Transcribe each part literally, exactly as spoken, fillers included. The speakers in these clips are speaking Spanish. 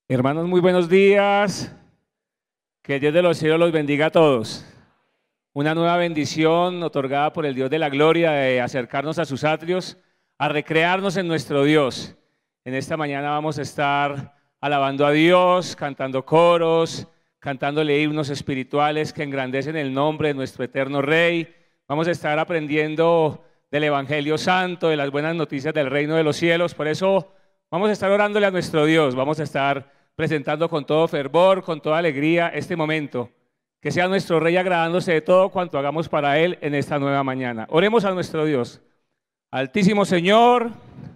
Hermanos, muy buenos días. Que el Dios de los cielos los bendiga a todos. Una nueva bendición otorgada por el Dios de la gloria de acercarnos a sus atrios, a recrearnos en nuestro Dios. En esta mañana vamos a estar alabando a Dios, cantando coros, cantándole himnos espirituales que engrandecen el nombre de nuestro eterno Rey. Vamos a estar aprendiendo del Evangelio Santo, de las buenas noticias del reino de los cielos. Por eso vamos a estar orándole a nuestro Dios, vamos a estar presentando con todo fervor, con toda alegría este momento. Que sea nuestro Rey agradándose de todo cuanto hagamos para Él en esta nueva mañana. Oremos a nuestro Dios. Altísimo Señor,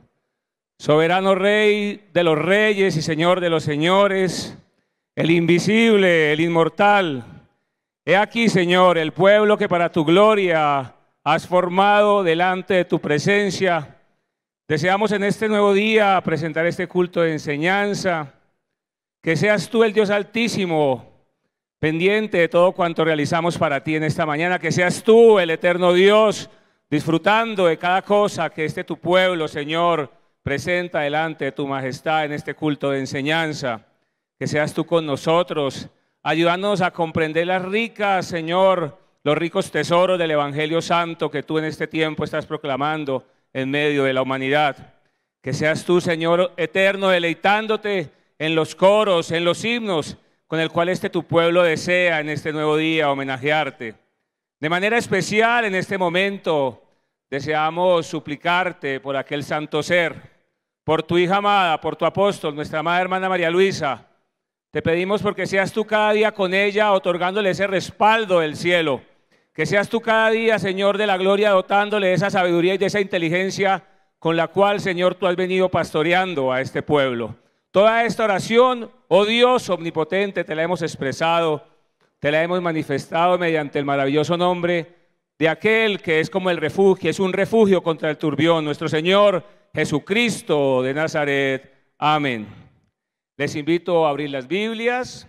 soberano Rey de los reyes y Señor de los señores, el invisible, el inmortal. He aquí, Señor, el pueblo que para tu gloria has formado delante de tu presencia. Deseamos en este nuevo día presentar este culto de enseñanza. Que seas tú el Dios Altísimo, pendiente de todo cuanto realizamos para ti en esta mañana. Que seas tú el eterno Dios, disfrutando de cada cosa que este tu pueblo, Señor, presenta delante de tu majestad en este culto de enseñanza. Que seas tú con nosotros, ayudándonos a comprender las ricas, Señor, los ricos tesoros del Evangelio Santo que tú en este tiempo estás proclamando en medio de la humanidad. Que seas tú, Señor eterno, deleitándote en los coros, en los himnos, con el cual este tu pueblo desea en este nuevo día homenajearte. De manera especial en este momento deseamos suplicarte por aquel santo ser, por tu hija amada, por tu apóstol, nuestra amada hermana María Luisa. Te pedimos porque seas tú cada día con ella, otorgándole ese respaldo del cielo. Que seas tú cada día, Señor de la gloria, dotándole de esa sabiduría y de esa inteligencia con la cual, Señor, tú has venido pastoreando a este pueblo. Toda esta oración, oh Dios omnipotente, te la hemos expresado, te la hemos manifestado mediante el maravilloso nombre de aquel que es como el refugio, es un refugio contra el turbión, nuestro Señor Jesucristo de Nazaret. Amén. Les invito a abrir las Biblias.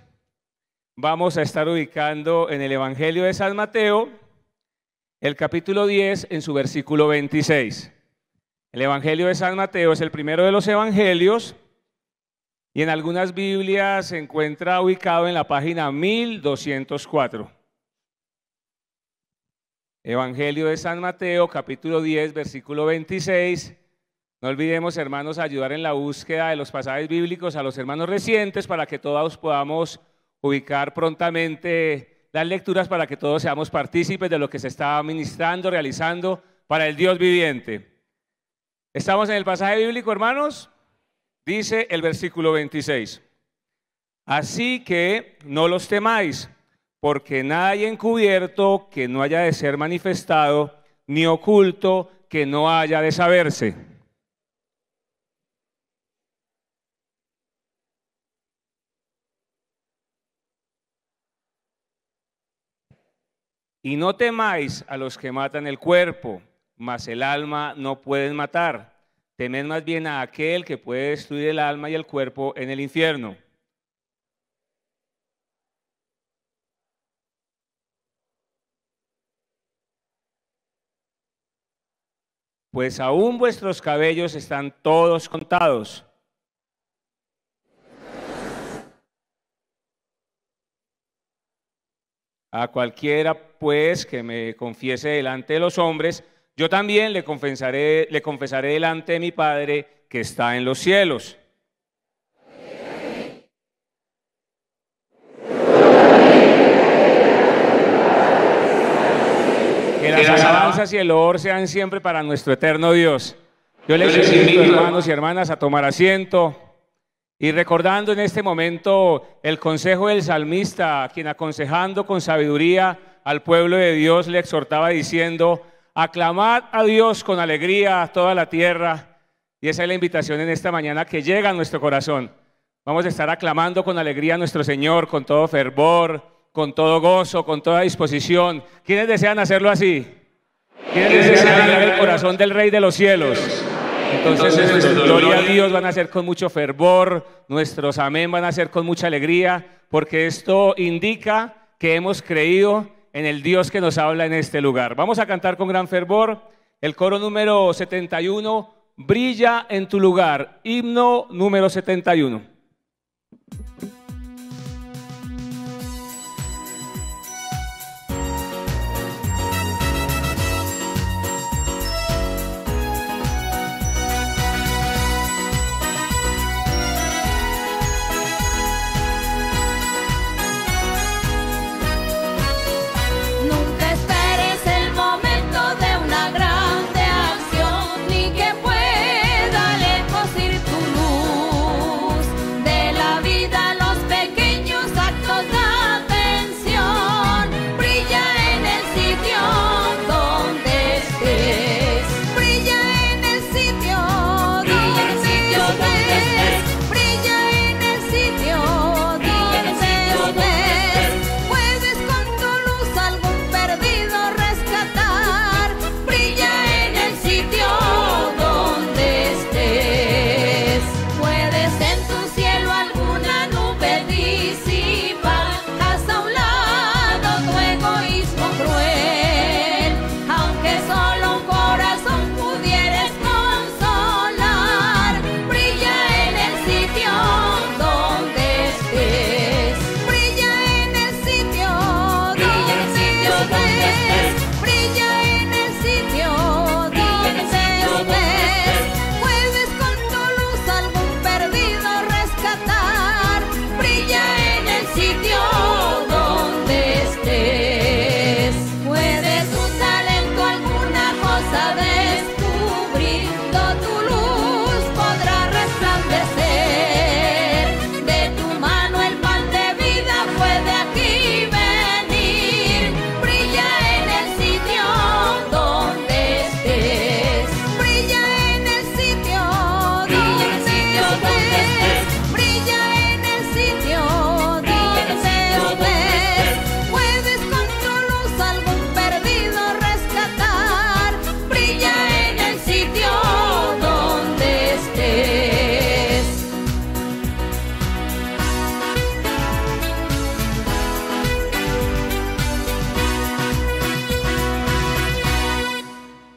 Vamos a estar ubicando en el Evangelio de San Mateo, el capítulo diez, en su versículo veintiséis. El Evangelio de San Mateo es el primero de los evangelios, y en algunas Biblias se encuentra ubicado en la página mil doscientos cuatro. Evangelio de San Mateo, capítulo diez, versículo veintiséis. No olvidemos, hermanos, ayudar en la búsqueda de los pasajes bíblicos a los hermanos recientes para que todos podamos ubicar prontamente las lecturas, para que todos seamos partícipes de lo que se está ministrando, realizando para el Dios viviente. ¿Estamos en el pasaje bíblico, hermanos? Dice el versículo veintiséis, así que no los temáis, porque nada hay encubierto que no haya de ser manifestado, ni oculto que no haya de saberse. Y no temáis a los que matan el cuerpo, mas el alma no pueden matar. Temed más bien a aquel que puede destruir el alma y el cuerpo en el infierno. Pues aún vuestros cabellos están todos contados. A cualquiera, pues, que me confiese delante de los hombres, yo también le confesaré, le confesaré delante de mi Padre que está en los cielos. Que las alabanzas y el loor sean siempre para nuestro eterno Dios. Yo les invito, hermanos y hermanas, a tomar asiento y recordando en este momento el consejo del salmista, quien aconsejando con sabiduría al pueblo de Dios le exhortaba diciendo: aclamad a Dios con alegría a toda la tierra. Y esa es la invitación en esta mañana que llega a nuestro corazón. Vamos a estar aclamando con alegría a nuestro Señor, con todo fervor, con todo gozo, con toda disposición. ¿Quiénes desean hacerlo así? ¿Quiénes desean tener el corazón del Rey de los cielos? Entonces, nuestra gloria a Dios van a ser con mucho fervor, nuestros amén van a ser con mucha alegría, porque esto indica que hemos creído en el Dios que nos habla en este lugar. Vamos a cantar con gran fervor el coro número setenta y uno, Brilla en tu lugar, himno número setenta y uno.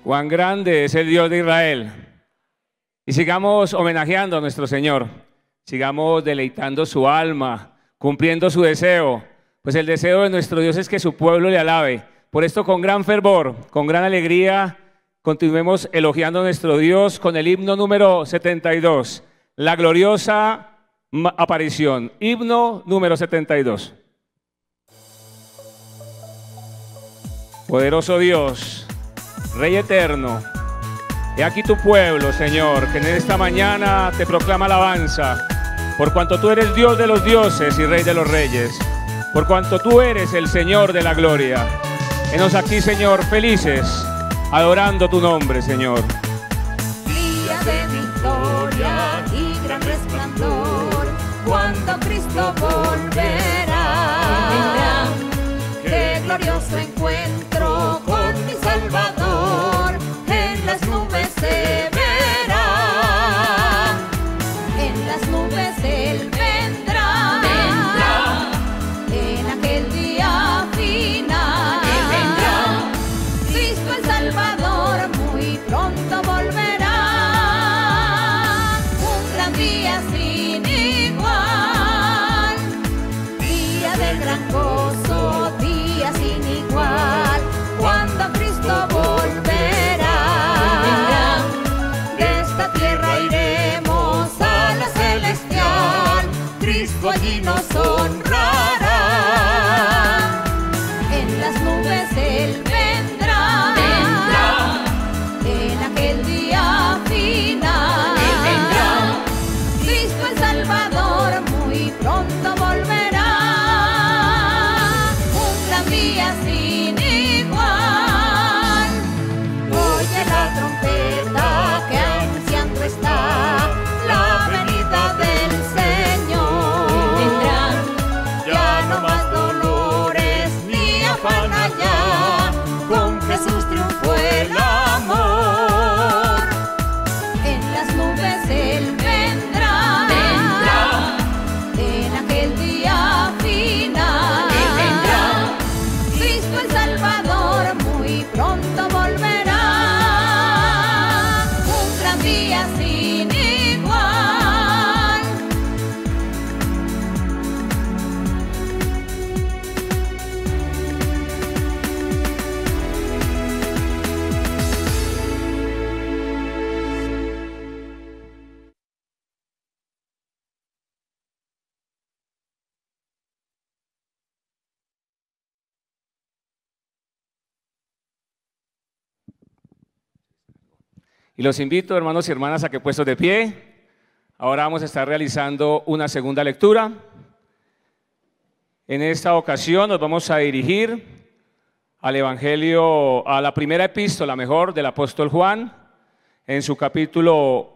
Cuán grande es el Dios de Israel. Y sigamos homenajeando a nuestro Señor. Sigamos deleitando su alma, cumpliendo su deseo. Pues el deseo de nuestro Dios es que su pueblo le alabe. Por esto, con gran fervor, con gran alegría, continuemos elogiando a nuestro Dios con el himno número setenta y dos. La gloriosa aparición. Himno número setenta y dos. Poderoso Dios, Rey eterno, he aquí tu pueblo, Señor, que en esta mañana te proclama alabanza, por cuanto tú eres Dios de los dioses y Rey de los reyes, por cuanto tú eres el Señor de la gloria. Henos aquí, Señor, felices, adorando tu nombre, Señor. Día de victoria y gran resplandor, cuando Cristo volverá. Vendrá, qué glorioso encuentro con mi Salvador, en las nubes se verá, en las nubes Él vendrá, vendrá, en aquel día final, Él vendrá, Cristo el Salvador muy pronto volverá, un gran día sin igual, día de gran gozo, día sin igual, cuando Cristo volverá, de esta tierra iremos a la celestial, Cristo allí nos honrará, en las nubes Él vendrá, vendrá, en aquel día final, Él vendrá, Cristo el Salvador muy pronto volverá, un gran día sin igual, oye la trompeta que anunciando está la venida del Señor, vendrán ya no más dolores ni afán allá, con Jesús triunfó el amor, en las nubes Él vendrá, vendrá, en aquel día final, Él vendrá, Cristo el Salvador muy pronto volverá, un gran día sin igual. Y los invito, hermanos y hermanas, a que puestos de pie, ahora vamos a estar realizando una segunda lectura. En esta ocasión nos vamos a dirigir al Evangelio, a la primera epístola, mejor, del apóstol Juan, en su capítulo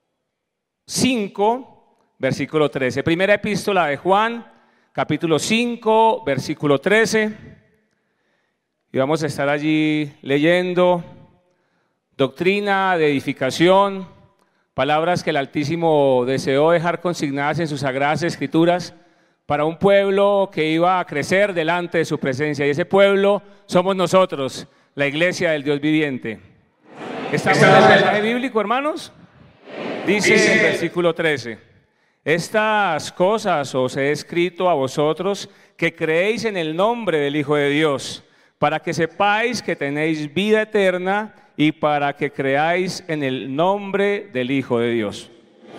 cinco, versículo trece. Primera epístola de Juan, capítulo cinco, versículo trece. Y vamos a estar allí leyendo doctrina de edificación, palabras que el Altísimo deseó dejar consignadas en sus sagradas escrituras para un pueblo que iba a crecer delante de su presencia. Y ese pueblo somos nosotros, la iglesia del Dios viviente. ¿Estamos en el pasaje bíblico, hermanos? Dice el versículo trece: estas cosas os he escrito a vosotros que creéis en el nombre del Hijo de Dios, para que sepáis que tenéis vida eterna y para que creáis en el nombre del Hijo de Dios.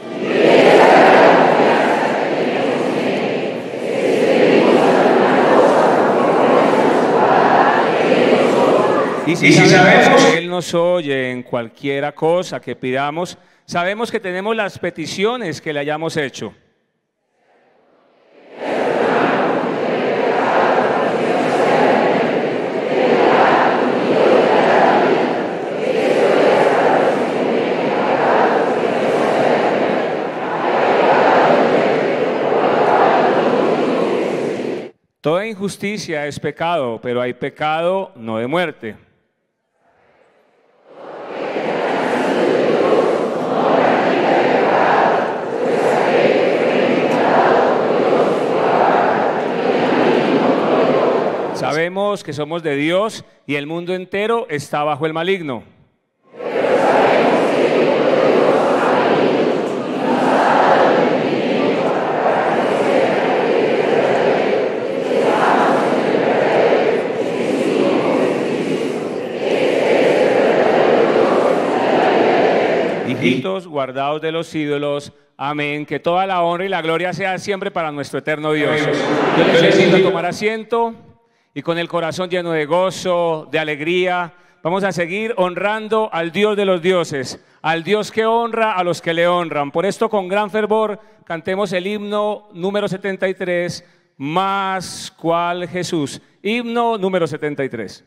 Y si sabemos que Él nos oye en cualquiera cosa que pidamos, sabemos que tenemos las peticiones que le hayamos hecho. Toda injusticia es pecado, pero hay pecado no de muerte. Sabemos que somos de Dios y el mundo entero está bajo el maligno. benditos, guardados de los ídolos. Amén. Que toda la honra y la gloria sea siempre para nuestro eterno Dios. Yo les invito a tomar asiento y con el corazón lleno de gozo, de alegría, vamos a seguir honrando al Dios de los dioses, al Dios que honra a los que le honran. Por esto, con gran fervor, cantemos el himno número setenta y tres, Más cual Jesús. Himno número setenta y tres.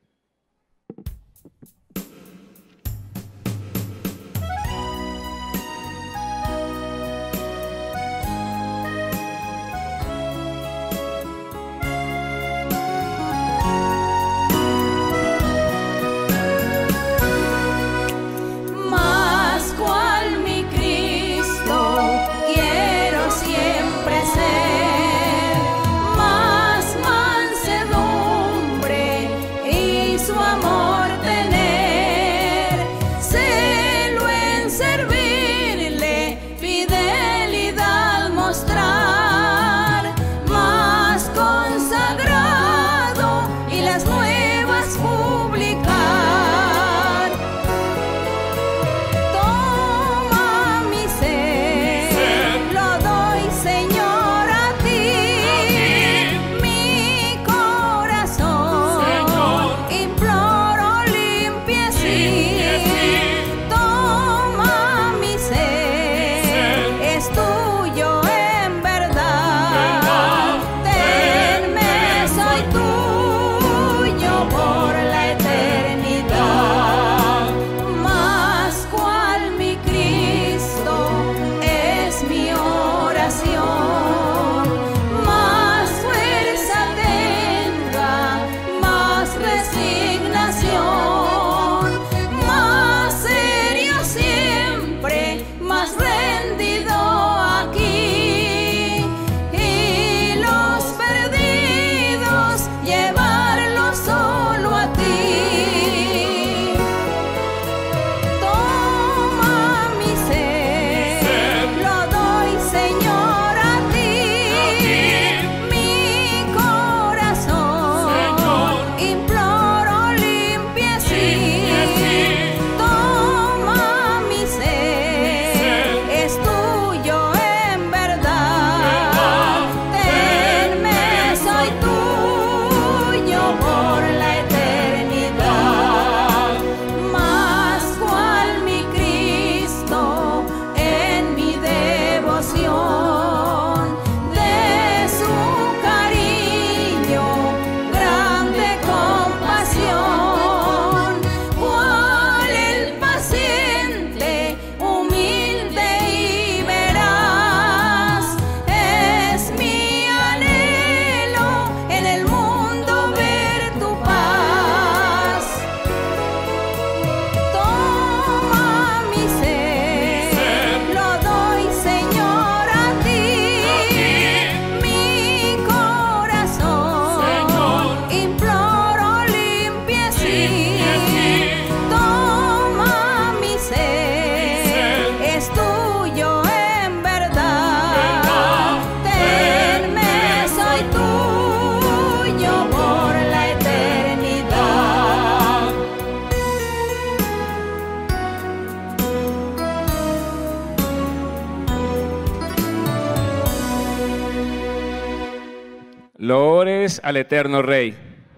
Loores al eterno Rey.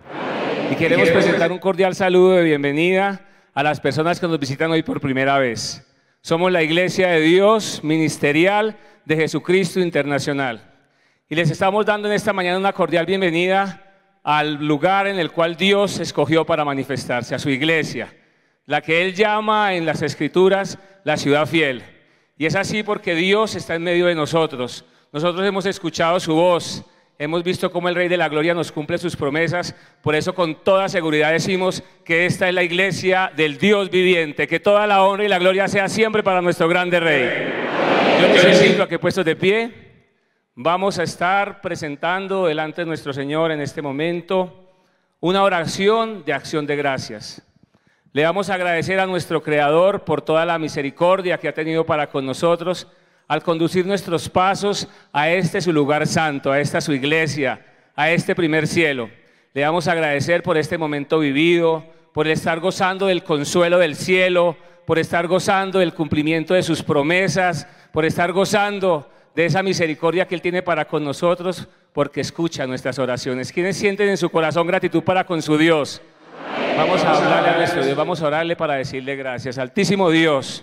Y queremos presentar un cordial saludo de bienvenida a las personas que nos visitan hoy por primera vez. Somos la Iglesia de Dios Ministerial de Jesucristo Internacional. Y les estamos dando en esta mañana una cordial bienvenida al lugar en el cual Dios escogió para manifestarse, a su iglesia, la que Él llama en las Escrituras la ciudad fiel. Y es así porque Dios está en medio de nosotros. Nosotros hemos escuchado su voz. Hemos visto cómo el Rey de la Gloria nos cumple sus promesas, por eso con toda seguridad decimos que esta es la iglesia del Dios viviente, que toda la honra y la gloria sea siempre para nuestro grande Rey. Yo les invito a que puestos de pie, vamos a estar presentando delante de nuestro Señor en este momento una oración de acción de gracias. Le vamos a agradecer a nuestro Creador por toda la misericordia que ha tenido para con nosotros, al conducir nuestros pasos a este su lugar santo, a esta su iglesia, a este primer cielo. Le vamos a agradecer por este momento vivido, por estar gozando del consuelo del cielo, por estar gozando del cumplimiento de sus promesas, por estar gozando de esa misericordia que Él tiene para con nosotros, porque escucha nuestras oraciones. ¿Quiénes sienten en su corazón gratitud para con su Dios? Vamos a hablarle a nuestro Dios, vamos a orarle para decirle gracias. Altísimo Dios,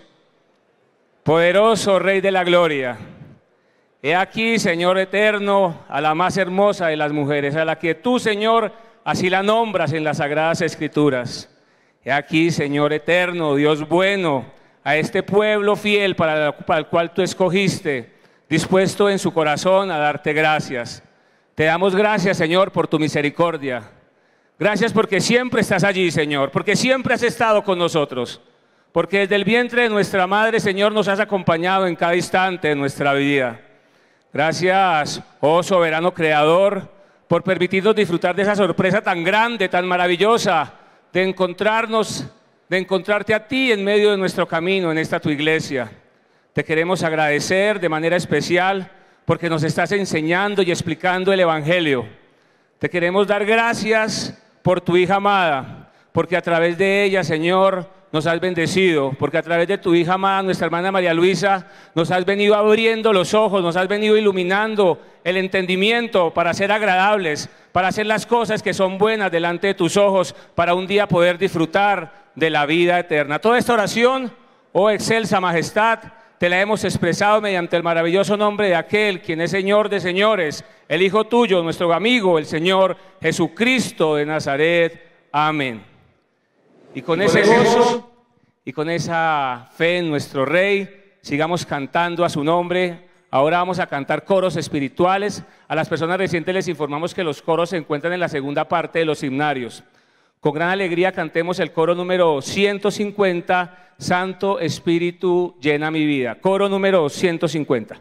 poderoso Rey de la gloria, he aquí, Señor eterno, a la más hermosa de las mujeres, a la que tú, Señor, así la nombras en las Sagradas Escrituras. He aquí, Señor eterno, Dios bueno, a este pueblo fiel para, para el cual tú escogiste, dispuesto en su corazón a darte gracias. Te damos gracias, Señor, por tu misericordia. Gracias porque siempre estás allí, Señor, porque siempre has estado con nosotros, porque desde el vientre de nuestra madre, Señor, nos has acompañado en cada instante de nuestra vida. Gracias, oh soberano creador, por permitirnos disfrutar de esa sorpresa tan grande, tan maravillosa, de encontrarnos, de encontrarte a ti en medio de nuestro camino en esta tu iglesia. Te queremos agradecer de manera especial porque nos estás enseñando y explicando el Evangelio. Te queremos dar gracias por tu hija amada, porque a través de ella, Señor, nos has bendecido, porque a través de tu hija amada, nuestra hermana María Luisa, nos has venido abriendo los ojos, nos has venido iluminando el entendimiento para ser agradables, para hacer las cosas que son buenas delante de tus ojos, para un día poder disfrutar de la vida eterna. Toda esta oración, oh excelsa majestad, te la hemos expresado mediante el maravilloso nombre de aquel quien es Señor de señores, el Hijo tuyo, nuestro amigo, el Señor Jesucristo de Nazaret. Amén. Y con ese gozo y con esa fe en nuestro Rey, sigamos cantando a su nombre. Ahora vamos a cantar coros espirituales. A las personas recientes les informamos que los coros se encuentran en la segunda parte de los himnarios. Con gran alegría cantemos el coro número ciento cincuenta, Santo Espíritu llena mi vida. Coro número ciento cincuenta.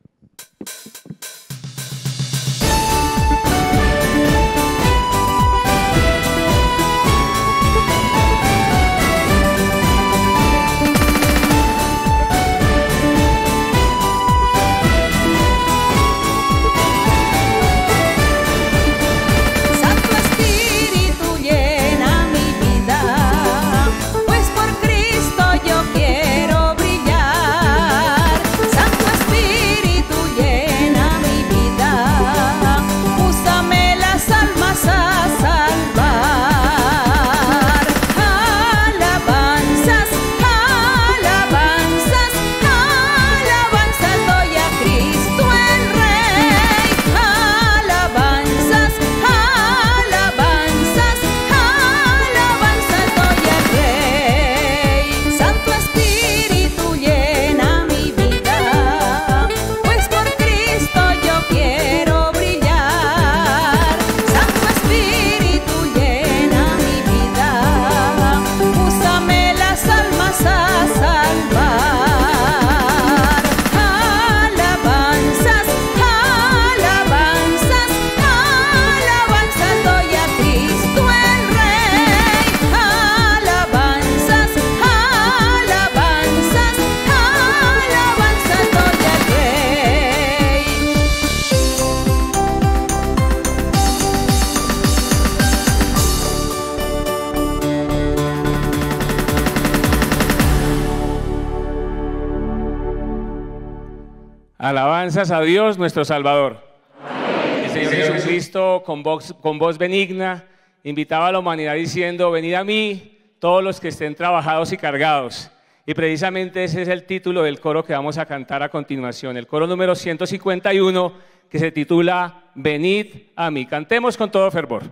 Alabanzas a Dios nuestro Salvador. Amén. El Señor Jesucristo con voz, con voz benigna invitaba a la humanidad diciendo: venid a mí todos los que estén trabajados y cargados. Y precisamente ese es el título del coro que vamos a cantar a continuación, el coro número ciento cincuenta y uno, que se titula Venid a mí. Cantemos con todo fervor.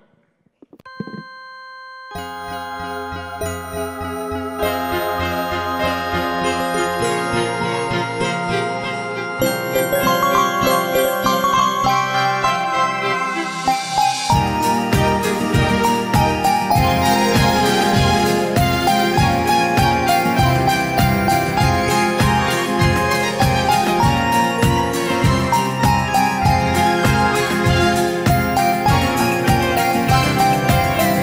Venid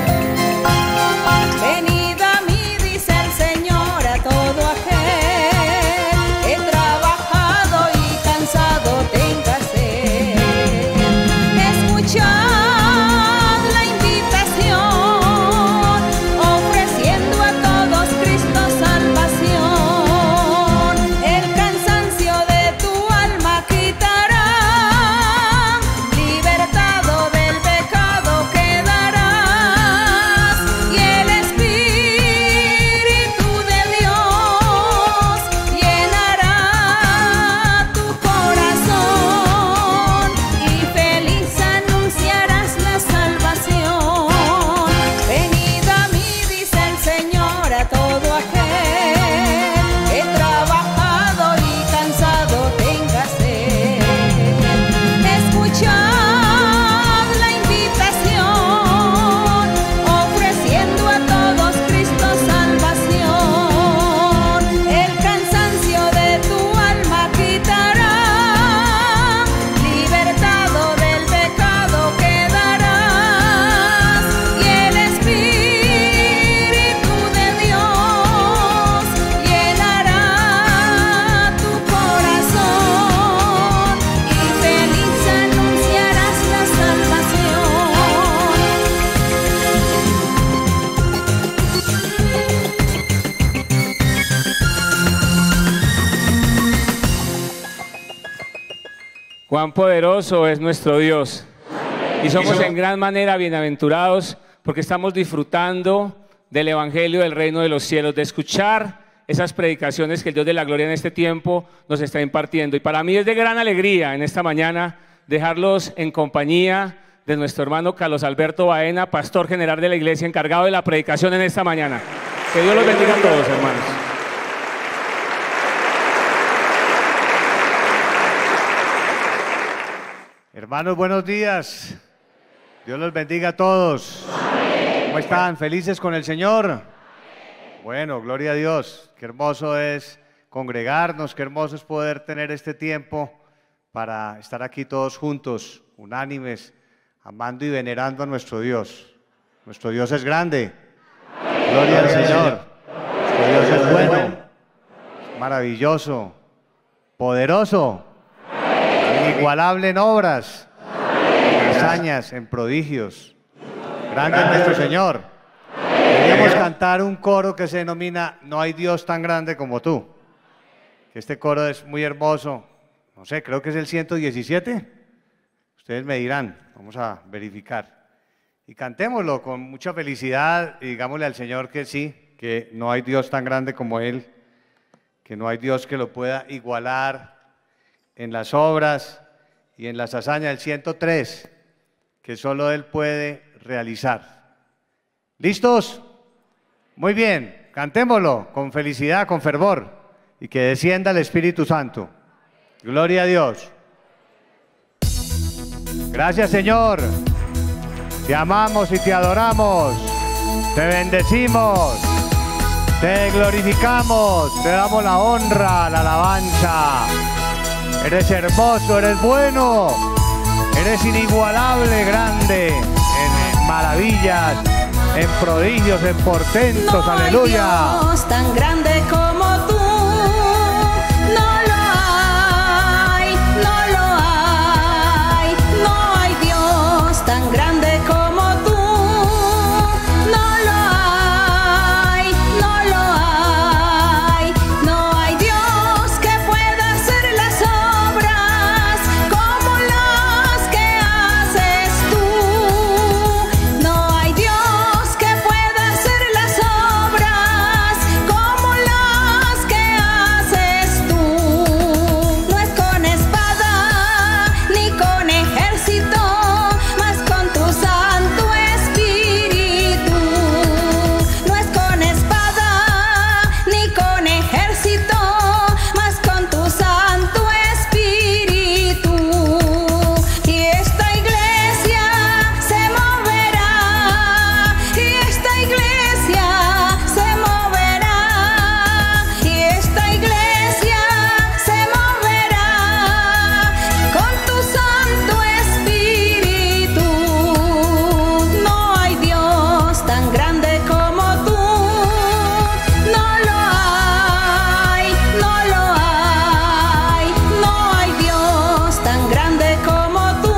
Cuán poderoso es nuestro Dios. Y somos en gran manera bienaventurados porque estamos disfrutando del Evangelio del Reino de los Cielos, de escuchar esas predicaciones que el Dios de la Gloria en este tiempo nos está impartiendo. Y para mí es de gran alegría en esta mañana dejarlos en compañía de nuestro hermano Carlos Alberto Baena, pastor general de la iglesia, encargado de la predicación en esta mañana. Que Dios los bendiga a todos, hermanos. Hermanos, buenos días. Dios los bendiga a todos. ¿Cómo están? ¿Felices con el Señor? Bueno, gloria a Dios. Qué hermoso es congregarnos, qué hermoso es poder tener este tiempo para estar aquí todos juntos, unánimes, amando y venerando a nuestro Dios. Nuestro Dios es grande. Gloria al Señor. Nuestro Dios es bueno, maravilloso, poderoso, inigualable en obras, en hazañas, en prodigios. Grande es nuestro Señor. Queríamos cantar un coro que se denomina No hay Dios tan grande como tú. Este coro es muy hermoso. No sé, creo que es el ciento diecisiete. Ustedes me dirán, vamos a verificar. Y cantémoslo con mucha felicidad y digámosle al Señor que sí, que no hay Dios tan grande como Él, que no hay Dios que lo pueda igualar en las obras y en las hazañas. El ciento tres, que solo Él puede realizar. ¿Listos? Muy bien, cantémoslo con felicidad, con fervor, y que descienda el Espíritu Santo. Gloria a Dios. Gracias, Señor. Te amamos y te adoramos. Te bendecimos. Te glorificamos. Te damos la honra, la alabanza. Eres hermoso, eres bueno. Eres inigualable, grande, en maravillas, en prodigios, en portentos. No Aleluya. hay Dios tan grande como tú. No lo hay, no lo hay. No hay Dios tan grande como tú. No lo hay, no lo hay. No hay Dios que pueda hacer las obras como las que haces tú. No hay Dios que pueda hacer las obras como las que haces tú. No es con espada ni con ejército, mas con tu Santo Espíritu. No es con espada ni con ejército, mas con tu Santo Espíritu. Y esta iglesia se moverá, y esta iglesia se moverá, y esta iglesia se moverá con tu Santo Espíritu. No hay Dios tan grande como tú. No lo hay, no lo hay. No hay Dios tan grande como tú.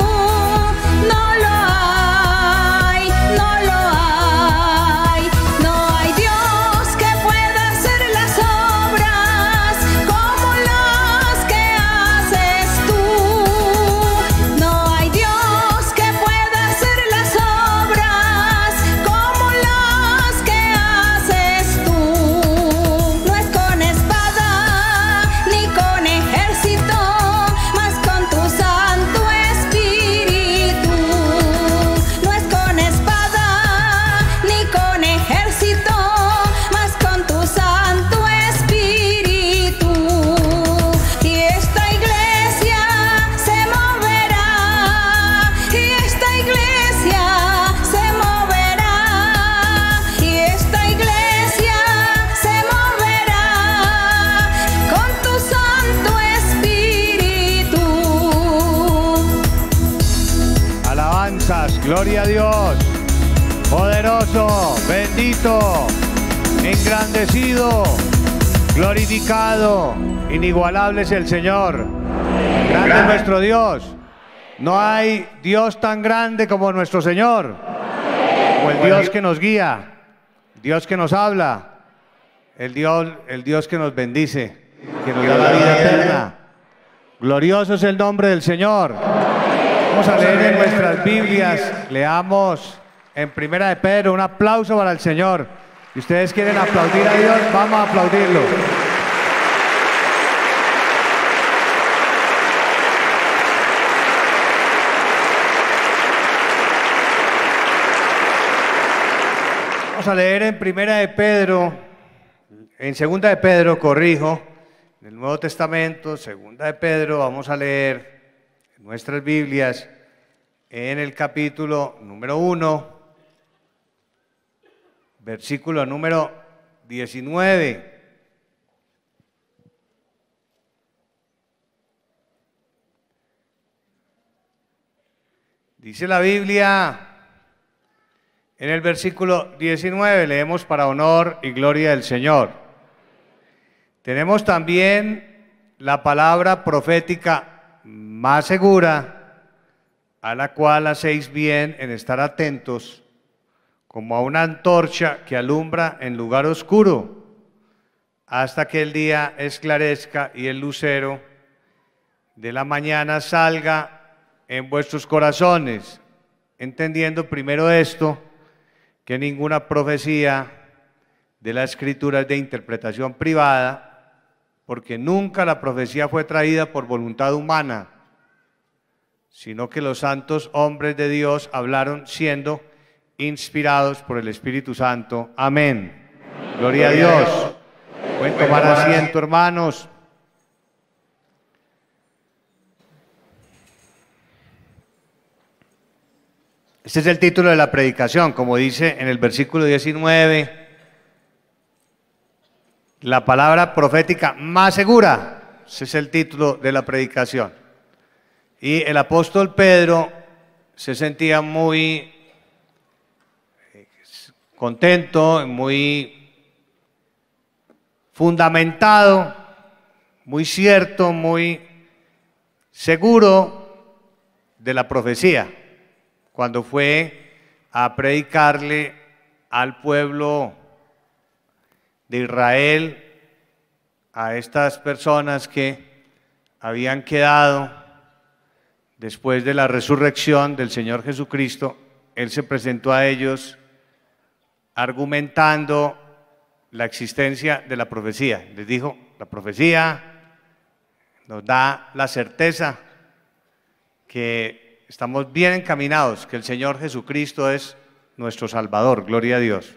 No lo hay, no lo hay. No hay Dios que pueda hacer las obras como las que haces tú. No hay Dios que pueda hacer las obras como las que haces tú. No es con espada ni con ejército, mas con tu Santo Espíritu. No es con espada ni con ejército, mas con tu Santo Espíritu. Y esta iglesia se moverá, y esta iglesia se moverá, y esta iglesia se moverá con tu Santo Espíritu. Alabanzas, gloria a Dios, poderoso, bendito, engrandecido, glorificado, inigualable es el Señor. Grande es nuestro Dios. No hay Dios tan grande como nuestro Señor, como el Dios que nos guía, Dios que nos habla, el Dios, el Dios que nos bendice, que nos da la vida eterna. Glorioso es el nombre del Señor. Vamos a leer en nuestras Biblias, leamos en Primera de Pedro, un aplauso para el Señor. Si ustedes quieren aplaudir a Dios, vamos a aplaudirlo. Vamos a leer en Primera de Pedro, en Segunda de Pedro, corrijo, en el Nuevo Testamento, Segunda de Pedro, vamos a leer en nuestras Biblias, en el capítulo número uno, versículo número diecinueve. Dice la Biblia, en el versículo diecinueve, leemos para honor y gloria del Señor. Tenemos también la palabra profética más segura, a la cual hacéis bien en estar atentos, como a una antorcha que alumbra en lugar oscuro, hasta que el día esclarezca y el lucero de la mañana salga en vuestros corazones, entendiendo primero esto, que ninguna profecía de la Escritura es de interpretación privada, porque nunca la profecía fue traída por voluntad humana, sino que los santos hombres de Dios hablaron siendo inspirados por el Espíritu Santo. Amén. Amén. Gloria a Dios. Pueden tomar asiento, hermanos. Este es el título de la predicación, como dice en el versículo diecinueve, la palabra profética más segura. Ese es el título de la predicación. Y el apóstol Pedro se sentía muy contento, muy fundamentado, muy cierto, muy seguro de la profecía, cuando fue a predicarle al pueblo de Israel, a estas personas que habían quedado después de la resurrección del Señor Jesucristo. Él se presentó a ellos argumentando la existencia de la profecía. Les dijo, la profecía nos da la certeza que estamos bien encaminados, que el Señor Jesucristo es nuestro Salvador, gloria a Dios.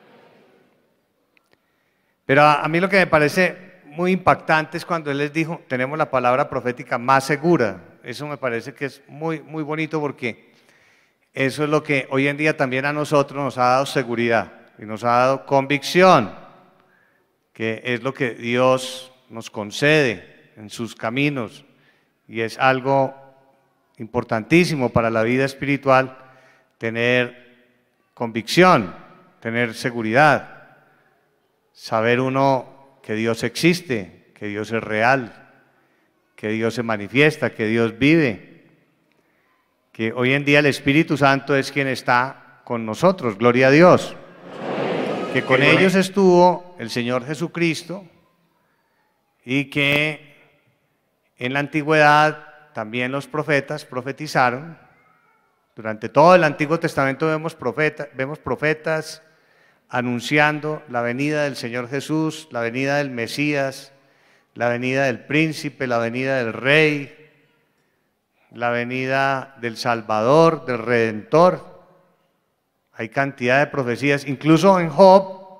Pero a, a mí lo que me parece muy impactante es cuando Él les dijo, tenemos la palabra profética más segura. Eso me parece que es muy, muy bonito, porque eso es lo que hoy en día también a nosotros nos ha dado seguridad y nos ha dado convicción, que es lo que Dios nos concede en sus caminos, y es algo importantísimo para la vida espiritual, tener convicción, tener seguridad, saber uno que Dios existe, que Dios es real, que Dios se manifiesta, que Dios vive, que hoy en día el Espíritu Santo es quien está con nosotros, gloria a Dios, que con ellos estuvo el Señor Jesucristo, y que en la antigüedad también los profetas profetizaron. Durante todo el Antiguo Testamento vemos, profeta, vemos profetas anunciando la venida del Señor Jesús, la venida del Mesías, la venida del príncipe, la venida del rey, la venida del Salvador, del Redentor. Hay cantidad de profecías, incluso en Job.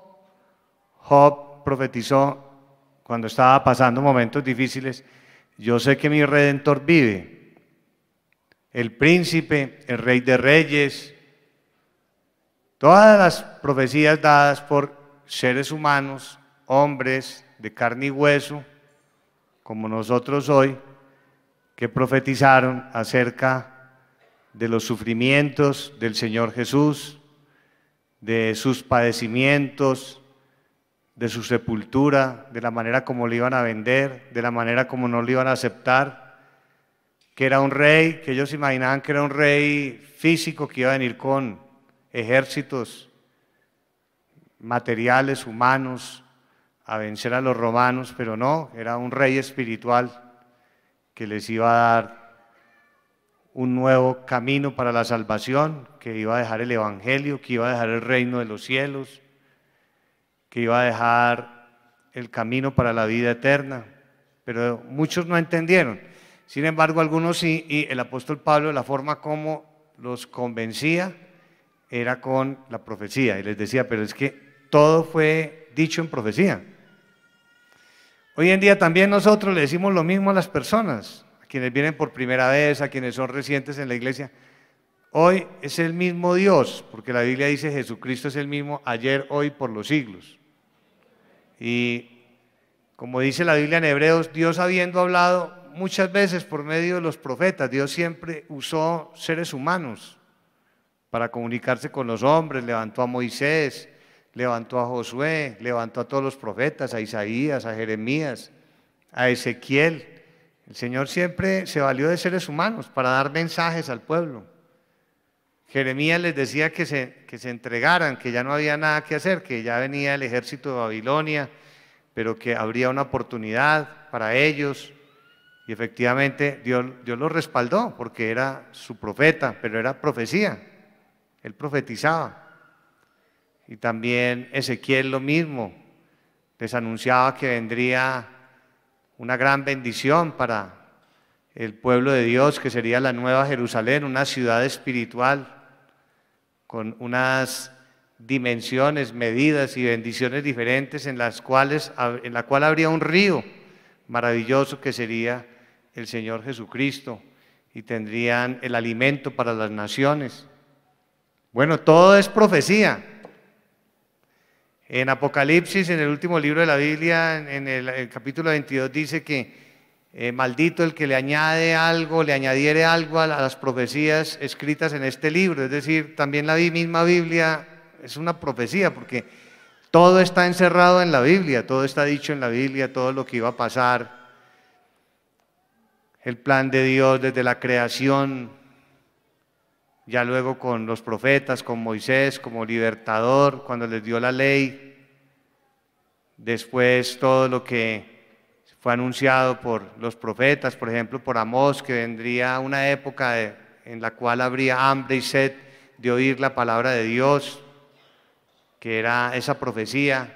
Job profetizó cuando estaba pasando momentos difíciles: yo sé que mi Redentor vive. El príncipe, el rey de reyes, todas las profecías dadas por seres humanos, hombres de carne y hueso, como nosotros hoy, que profetizaron acerca de los sufrimientos del Señor Jesús, de sus padecimientos, de su sepultura, de la manera como le iban a vender, de la manera como no le iban a aceptar, que era un rey, que ellos imaginaban que era un rey físico que iba a venir con ejércitos materiales, humanos, a vencer a los romanos, pero no, era un rey espiritual que les iba a dar un nuevo camino para la salvación, que iba a dejar el evangelio, que iba a dejar el reino de los cielos, que iba a dejar el camino para la vida eterna, pero muchos no entendieron. Sin embargo, algunos sí, y el apóstol Pablo, la forma como los convencía era con la profecía, y les decía, pero es que todo fue dicho en profecía. Hoy en día también nosotros le decimos lo mismo a las personas, a quienes vienen por primera vez, a quienes son recientes en la iglesia. Hoy es el mismo Dios, porque la Biblia dice Jesucristo es el mismo ayer, hoy, por los siglos. Y como dice la Biblia en Hebreos, Dios habiendo hablado muchas veces por medio de los profetas, Dios siempre usó seres humanos para comunicarse con los hombres, levantó a Moisés, levantó a Josué, levantó a todos los profetas, a Isaías, a Jeremías, a Ezequiel. El Señor siempre se valió de seres humanos para dar mensajes al pueblo. Jeremías les decía que se, que se entregaran, que ya no había nada que hacer, que ya venía el ejército de Babilonia, pero que habría una oportunidad para ellos. Y efectivamente Dios, Dios los respaldó porque era su profeta, pero era profecía, él profetizaba. Y también Ezequiel lo mismo, les anunciaba que vendría una gran bendición para el pueblo de Dios, que sería la Nueva Jerusalén, una ciudad espiritual con unas dimensiones, medidas y bendiciones diferentes en las cuales, en la cual habría un río maravilloso que sería el Señor Jesucristo, y tendrían el alimento para las naciones. Bueno, todo es profecía. En Apocalipsis, en el último libro de la Biblia, en el, el capítulo veintidós, dice que eh, maldito el que le añade algo, le añadiere algo a las profecías escritas en este libro. Es decir, también la misma Biblia es una profecía, porque todo está encerrado en la Biblia, todo está dicho en la Biblia, todo lo que iba a pasar. El plan de Dios desde la creación, ya luego con los profetas, con Moisés como libertador, cuando les dio la ley, después todo lo que fue anunciado por los profetas, por ejemplo por Amós, que vendría una época de, en la cual habría hambre y sed de oír la palabra de Dios, que era esa profecía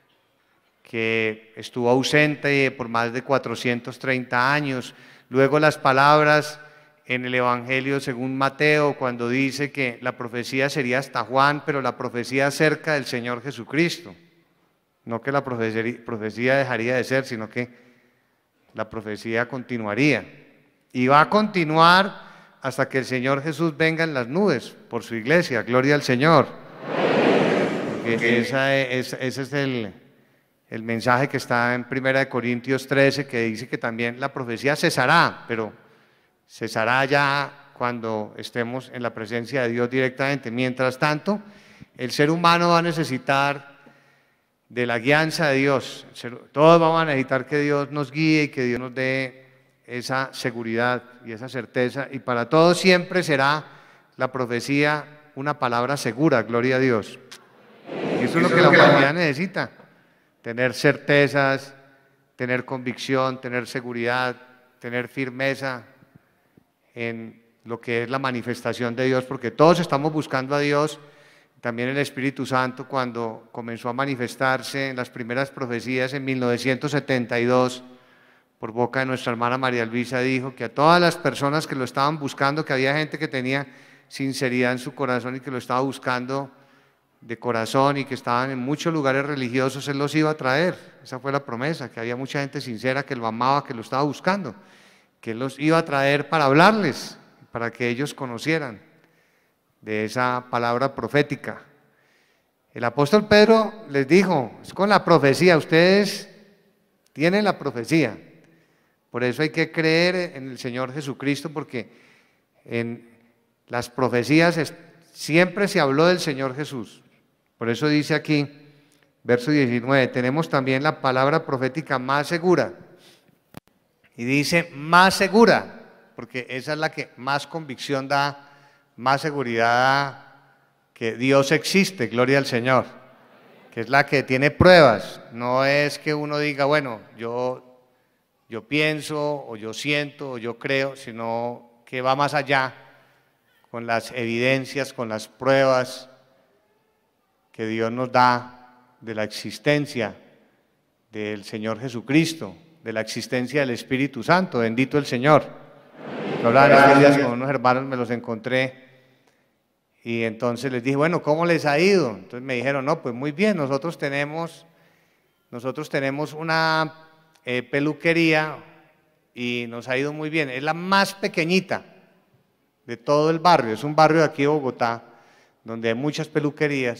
que estuvo ausente por más de cuatrocientos treinta años. Luego las palabras en el Evangelio según Mateo, cuando dice que la profecía sería hasta Juan, pero la profecía acerca del Señor Jesucristo. No que la profecía dejaría de ser, sino que la profecía continuaría. Y va a continuar hasta que el Señor Jesús venga en las nubes por su iglesia. Gloria al Señor. Porque esa es, ese es el, el mensaje que está en primera de Corintios trece, que dice que también la profecía cesará, pero cesará ya cuando estemos en la presencia de Dios directamente. Mientras tanto, el ser humano va a necesitar de la guianza de Dios. Todos vamos a necesitar que Dios nos guíe y que Dios nos dé esa seguridad y esa certeza. Y para todos siempre será la profecía una palabra segura, gloria a Dios. Y eso es lo que la humanidad necesita, tener certezas, tener convicción, tener seguridad, tener firmeza en lo que es la manifestación de Dios, porque todos estamos buscando a Dios. También el Espíritu Santo, cuando comenzó a manifestarse en las primeras profecías en mil novecientos setenta y dos, por boca de nuestra hermana María Luisa, dijo que a todas las personas que lo estaban buscando, que había gente que tenía sinceridad en su corazón y que lo estaba buscando de corazón y que estaban en muchos lugares religiosos, Él los iba a traer. Esa fue la promesa, que había mucha gente sincera que lo amaba, que lo estaba buscando, que Él los iba a traer para hablarles, para que ellos conocieran de esa palabra profética. El apóstol Pedro les dijo, es con la profecía, ustedes tienen la profecía, por eso hay que creer en el Señor Jesucristo, porque en las profecías es, siempre se habló del Señor Jesús. Por eso dice aquí, verso diecinueve, tenemos también la palabra profética más segura, y dice más segura, porque esa es la que más convicción da, más seguridad que Dios existe, gloria al Señor, que es la que tiene pruebas. No es que uno diga, bueno, yo yo pienso o yo siento o yo creo, sino que va más allá con las evidencias, con las pruebas que Dios nos da de la existencia del Señor Jesucristo, de la existencia del Espíritu Santo. Bendito el Señor. Hablaban estos días con unos hermanos, me los encontré y entonces les dije, bueno, ¿cómo les ha ido? Entonces me dijeron, no, pues muy bien, nosotros tenemos, nosotros tenemos una eh, peluquería y nos ha ido muy bien. Es la más pequeñita de todo el barrio, es un barrio de aquí de Bogotá, donde hay muchas peluquerías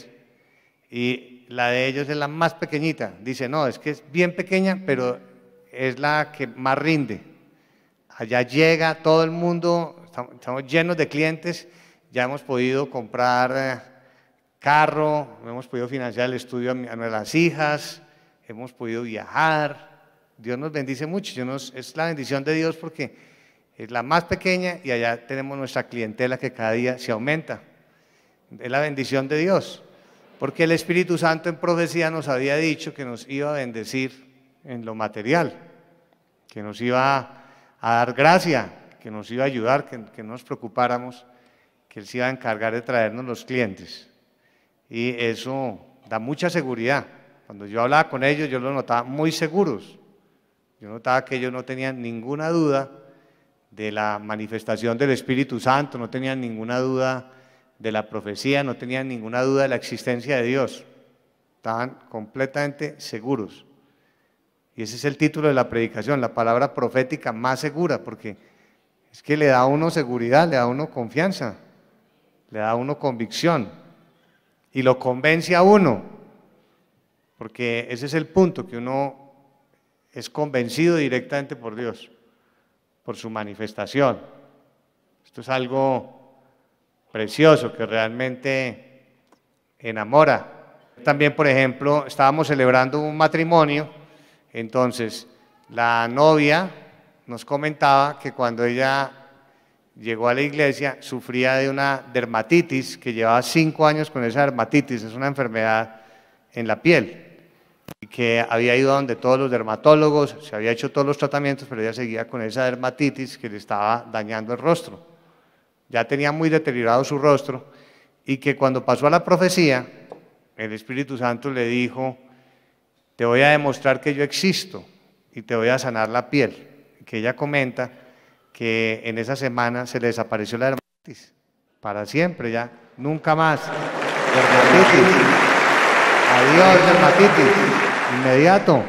y la de ellos es la más pequeñita. Dice, no, es que es bien pequeña, pero es la que más rinde. Allá llega todo el mundo, estamos, estamos llenos de clientes, ya hemos podido comprar eh, carro, hemos podido financiar el estudio a, mi, a nuestras hijas, hemos podido viajar. Dios nos bendice mucho, Dios nos, es la bendición de Dios porque es la más pequeña y allá tenemos nuestra clientela que cada día se aumenta. Es la bendición de Dios, porque el Espíritu Santo en profecía nos había dicho que nos iba a bendecir en lo material, que nos iba a, a dar gracia, que nos iba a ayudar, que, que no nos preocupáramos, que Él se iba a encargar de traernos los clientes. Y eso da mucha seguridad. Cuando yo hablaba con ellos, yo los notaba muy seguros. Yo notaba que ellos no tenían ninguna duda de la manifestación del Espíritu Santo, no tenían ninguna duda de la profecía, no tenían ninguna duda de la existencia de Dios. Estaban completamente seguros. Y ese es el título de la predicación, la palabra profética más segura, porque es que le da a uno seguridad, le da a uno confianza, le da a uno convicción y lo convence a uno, porque ese es el punto, que uno es convencido directamente por Dios, por su manifestación. Esto es algo precioso que realmente enamora. También, por ejemplo, estábamos celebrando un matrimonio. Entonces, la novia nos comentaba que cuando ella llegó a la iglesia sufría de una dermatitis, que llevaba cinco años con esa dermatitis, es una enfermedad en la piel, y que había ido a donde todos los dermatólogos, se había hecho todos los tratamientos, pero ella seguía con esa dermatitis que le estaba dañando el rostro. Ya tenía muy deteriorado su rostro, y que cuando pasó a la profecía, el Espíritu Santo le dijo, te voy a demostrar que yo existo y te voy a sanar la piel. Que ella comenta que en esa semana se le desapareció la dermatitis, para siempre ya, nunca más. Dermatitis, adiós dermatitis, inmediato.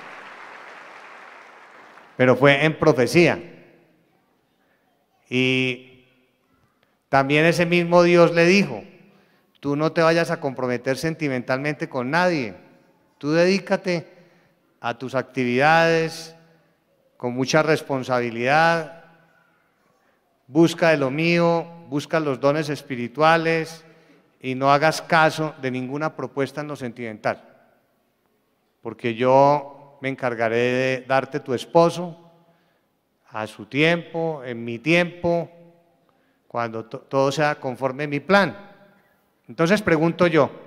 Pero fue en profecía. Y también ese mismo Dios le dijo, tú no te vayas a comprometer sentimentalmente con nadie. Tú dedícate a tus actividades con mucha responsabilidad, busca de lo mío, busca los dones espirituales y no hagas caso de ninguna propuesta en lo sentimental, porque yo me encargaré de darte tu esposo a su tiempo, en mi tiempo, cuando todo sea conforme a mi plan. Entonces pregunto yo,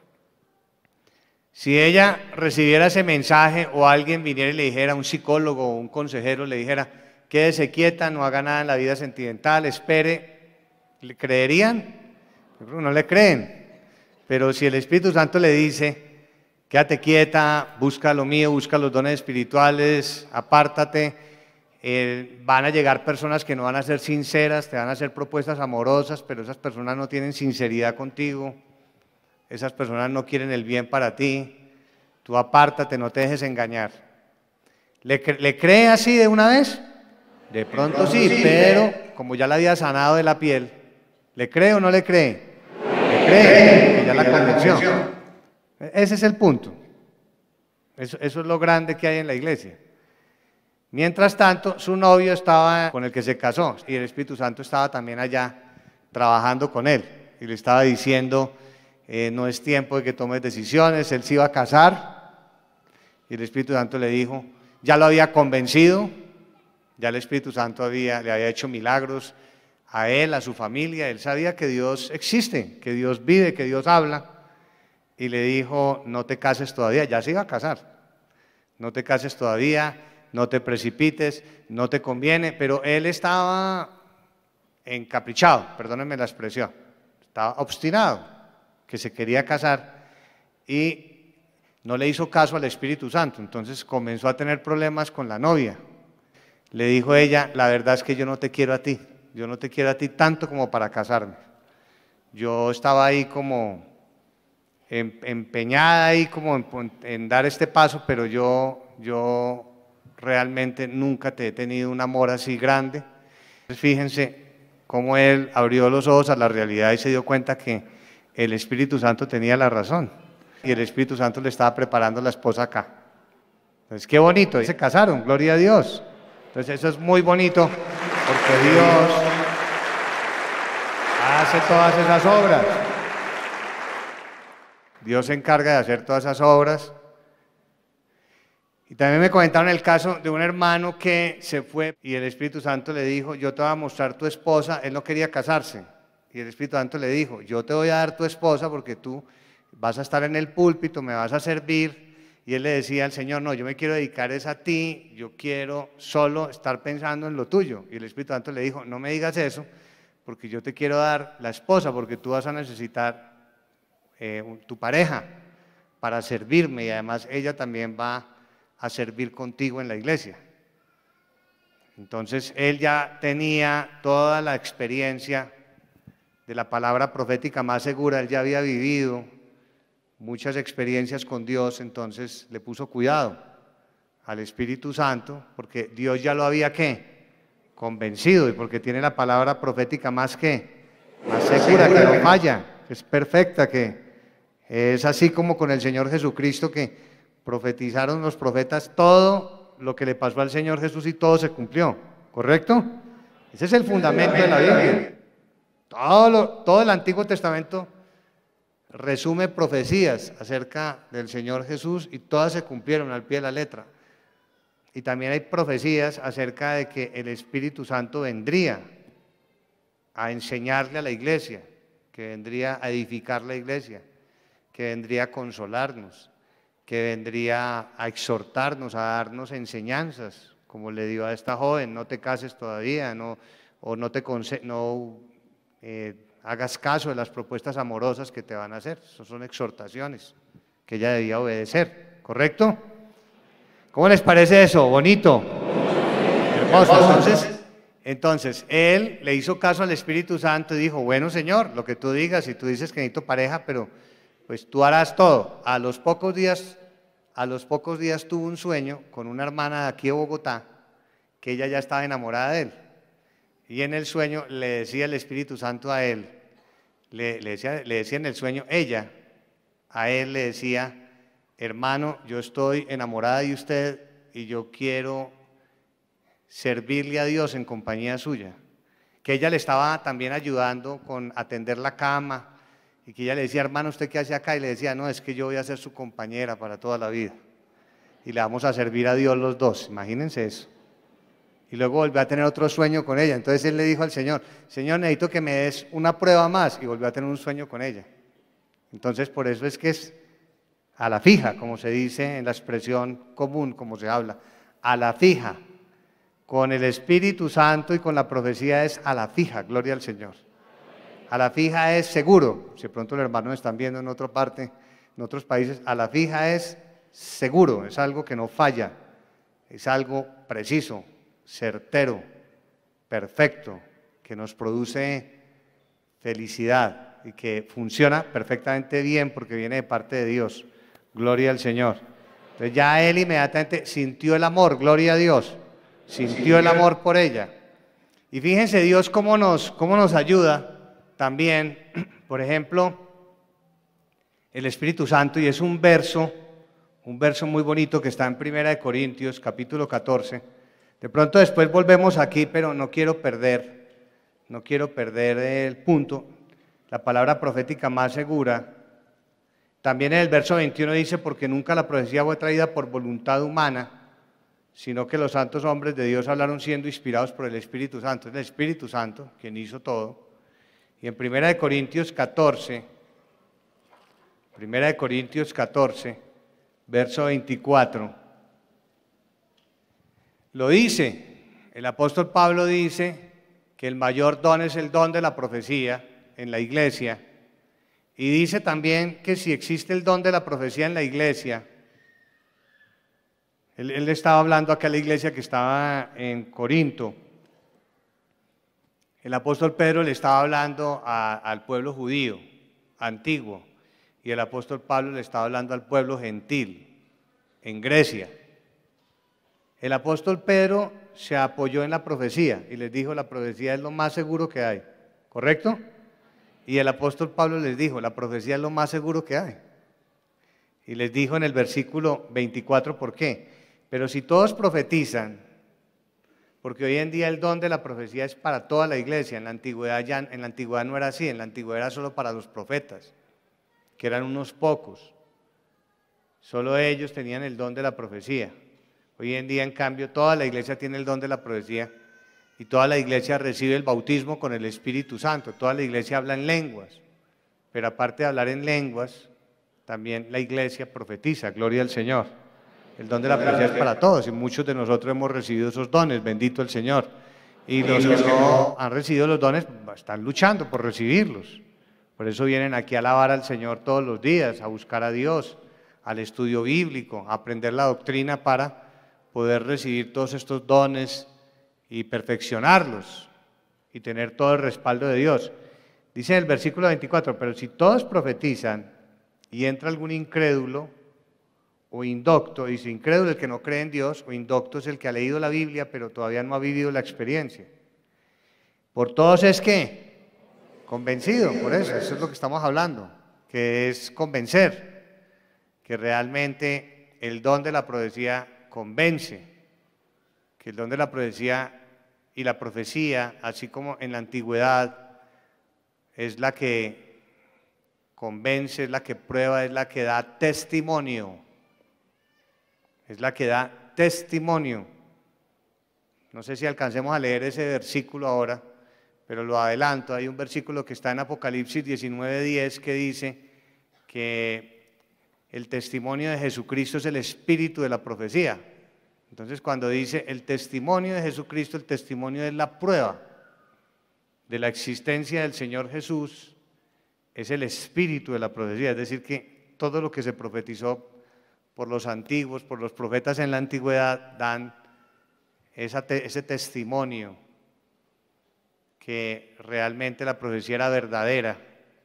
si ella recibiera ese mensaje o alguien viniera y le dijera, un psicólogo o un consejero le dijera, quédese quieta, no haga nada en la vida sentimental, espere, ¿le creerían? No le creen. Pero si el Espíritu Santo le dice, quédate quieta, busca lo mío, busca los dones espirituales, apártate, eh, van a llegar personas que no van a ser sinceras, te van a hacer propuestas amorosas, pero esas personas no tienen sinceridad contigo. Esas personas no quieren el bien para ti, tú apártate, no te dejes engañar. ¿Le, le cree así de una vez? De pronto sí, pero como ya la había sanado de la piel, ¿le cree o no le cree? Le cree, que ya la convenció. Ese es el punto. Eso, eso es lo grande que hay en la iglesia. Mientras tanto, su novio estaba con el que se casó y el Espíritu Santo estaba también allá trabajando con él y le estaba diciendo, Eh, no es tiempo de que tomes decisiones. Él se iba a casar y el Espíritu Santo le dijo, ya lo había convencido, ya el Espíritu Santo había, le había hecho milagros a él, a su familia, él sabía que Dios existe, que Dios vive, que Dios habla, y le dijo, no te cases todavía, ya se iba a casar, no te cases todavía, no te precipites, no te conviene, pero él estaba encaprichado, perdónenme la expresión, estaba obstinado, que se quería casar y no le hizo caso al Espíritu Santo, entonces comenzó a tener problemas con la novia. Le dijo ella, la verdad es que yo no te quiero a ti, yo no te quiero a ti tanto como para casarme. Yo estaba ahí como empeñada ahí como en, en dar este paso, pero yo, yo realmente nunca te he tenido un amor así grande. Entonces fíjense cómo él abrió los ojos a la realidad y se dio cuenta que el Espíritu Santo tenía la razón y el Espíritu Santo le estaba preparando la esposa acá. Entonces qué bonito, y se casaron, gloria a Dios. Entonces eso es muy bonito porque Dios hace todas esas obras. Dios se encarga de hacer todas esas obras. Y también me comentaron el caso de un hermano que se fue y el Espíritu Santo le dijo, yo te voy a mostrar tu esposa. Él no quería casarse. Y el Espíritu Santo le dijo, yo te voy a dar tu esposa porque tú vas a estar en el púlpito, me vas a servir. Y él le decía al Señor, no, yo me quiero dedicar es a ti, yo quiero solo estar pensando en lo tuyo. Y el Espíritu Santo le dijo, no me digas eso, porque yo te quiero dar la esposa, porque tú vas a necesitar eh, tu pareja para servirme y además ella también va a servir contigo en la iglesia. Entonces él ya tenía toda la experiencia de la palabra profética más segura, él ya había vivido muchas experiencias con Dios, entonces le puso cuidado al Espíritu Santo, porque Dios ya lo había ¿qué? Convencido, y porque tiene la palabra profética más que, más segura, que no falla, que es perfecta, que es así como con el Señor Jesucristo, que profetizaron los profetas todo lo que le pasó al Señor Jesús y todo se cumplió, ¿correcto? Ese es el fundamento de la Biblia. Todo, lo, todo el Antiguo Testamento resume profecías acerca del Señor Jesús y todas se cumplieron al pie de la letra. Y también hay profecías acerca de que el Espíritu Santo vendría a enseñarle a la iglesia, que vendría a edificar la iglesia, que vendría a consolarnos, que vendría a exhortarnos, a darnos enseñanzas, como le dio a esta joven, no te cases todavía, no, o no, te conse no eh, hagas caso de las propuestas amorosas que te van a hacer. Esas son exhortaciones que ella debía obedecer, ¿correcto? ¿Cómo les parece eso? ¿Bonito? Hermoso. Entonces, entonces, él le hizo caso al Espíritu Santo y dijo, bueno Señor, lo que tú digas, si tú dices que necesito pareja, pero pues tú harás todo. A los pocos días, a los pocos días tuvo un sueño con una hermana de aquí de Bogotá, que ella ya estaba enamorada de él. Y en el sueño le decía el Espíritu Santo a él, le, le, decía, le decía en el sueño, ella, a él le decía, hermano, yo estoy enamorada de usted y yo quiero servirle a Dios en compañía suya. Que ella le estaba también ayudando con atender la cama y que ella le decía, hermano, ¿usted qué hace acá? Y le decía, no, es que yo voy a ser su compañera para toda la vida y le vamos a servir a Dios los dos, imagínense eso. Y luego volvió a tener otro sueño con ella. Entonces él le dijo al Señor, Señor, necesito que me des una prueba más. Y volvió a tener un sueño con ella. Entonces por eso es que es a la fija, como se dice en la expresión común, como se habla, a la fija. Con el Espíritu Santo y con la profecía es a la fija, gloria al Señor. A la fija es seguro. Si de pronto los hermanos están viendo en otra parte, en otros países, a la fija es seguro, es algo que no falla, es algo preciso, certero, perfecto, que nos produce felicidad y que funciona perfectamente bien porque viene de parte de Dios. Gloria al Señor. Entonces ya él inmediatamente sintió el amor, gloria a Dios, sintió el amor por ella. Y fíjense Dios cómo nos, cómo nos ayuda también, por ejemplo, el Espíritu Santo, y es un verso, un verso muy bonito que está en Primera de Corintios, capítulo catorce. De pronto después volvemos aquí, pero no quiero perder, no quiero perder el punto. La palabra profética más segura. También en el verso veintiuno dice, porque nunca la profecía fue traída por voluntad humana, sino que los santos hombres de Dios hablaron siendo inspirados por el Espíritu Santo. Es el Espíritu Santo quien hizo todo. Y en Primera de Corintios catorce, Primera de Corintios catorce, verso veinticuatro, lo dice. El apóstol Pablo dice que el mayor don es el don de la profecía en la iglesia. Y dice también que si existe el don de la profecía en la iglesia, él, él estaba hablando acá a la iglesia que estaba en Corinto. El apóstol Pedro le estaba hablando a, al pueblo judío antiguo y el apóstol Pablo le estaba hablando al pueblo gentil en Grecia. El apóstol Pedro se apoyó en la profecía y les dijo: la profecía es lo más seguro que hay, ¿correcto? Y el apóstol Pablo les dijo: la profecía es lo más seguro que hay. Y les dijo en el versículo veinticuatro, ¿por qué? Pero si todos profetizan, porque hoy en día el don de la profecía es para toda la iglesia, en la antigüedad, ya, en la antigüedad no era así, en la antigüedad era solo para los profetas, que eran unos pocos, solo ellos tenían el don de la profecía. Hoy en día, en cambio, toda la iglesia tiene el don de la profecía y toda la iglesia recibe el bautismo con el Espíritu Santo, toda la iglesia habla en lenguas, pero aparte de hablar en lenguas, también la iglesia profetiza, gloria al Señor. El don de la profecía es para todos y muchos de nosotros hemos recibido esos dones, bendito el Señor. Y los que no han recibido los dones están luchando por recibirlos. Por eso vienen aquí a alabar al Señor todos los días, a buscar a Dios, al estudio bíblico, a aprender la doctrina para poder recibir todos estos dones y perfeccionarlos y tener todo el respaldo de Dios. Dice en el versículo veinticuatro, pero si todos profetizan y entra algún incrédulo o indocto, dice incrédulo el que no cree en Dios, o indocto es el que ha leído la Biblia pero todavía no ha vivido la experiencia. Por todos es que convencido, por eso, eso es lo que estamos hablando, que es convencer, que realmente el don de la profecía convence, que el don de la profecía y la profecía, así como en la antigüedad, es la que convence, es la que prueba, es la que da testimonio, es la que da testimonio. No sé si alcancemos a leer ese versículo ahora, pero lo adelanto. Hay un versículo que está en Apocalipsis diecinueve diez que dice que el testimonio de Jesucristo es el espíritu de la profecía. Entonces, cuando dice el testimonio de Jesucristo, el testimonio es la prueba de la existencia del Señor Jesús, es el espíritu de la profecía, es decir, que todo lo que se profetizó por los antiguos, por los profetas en la antigüedad, dan esa te, ese testimonio que realmente la profecía era verdadera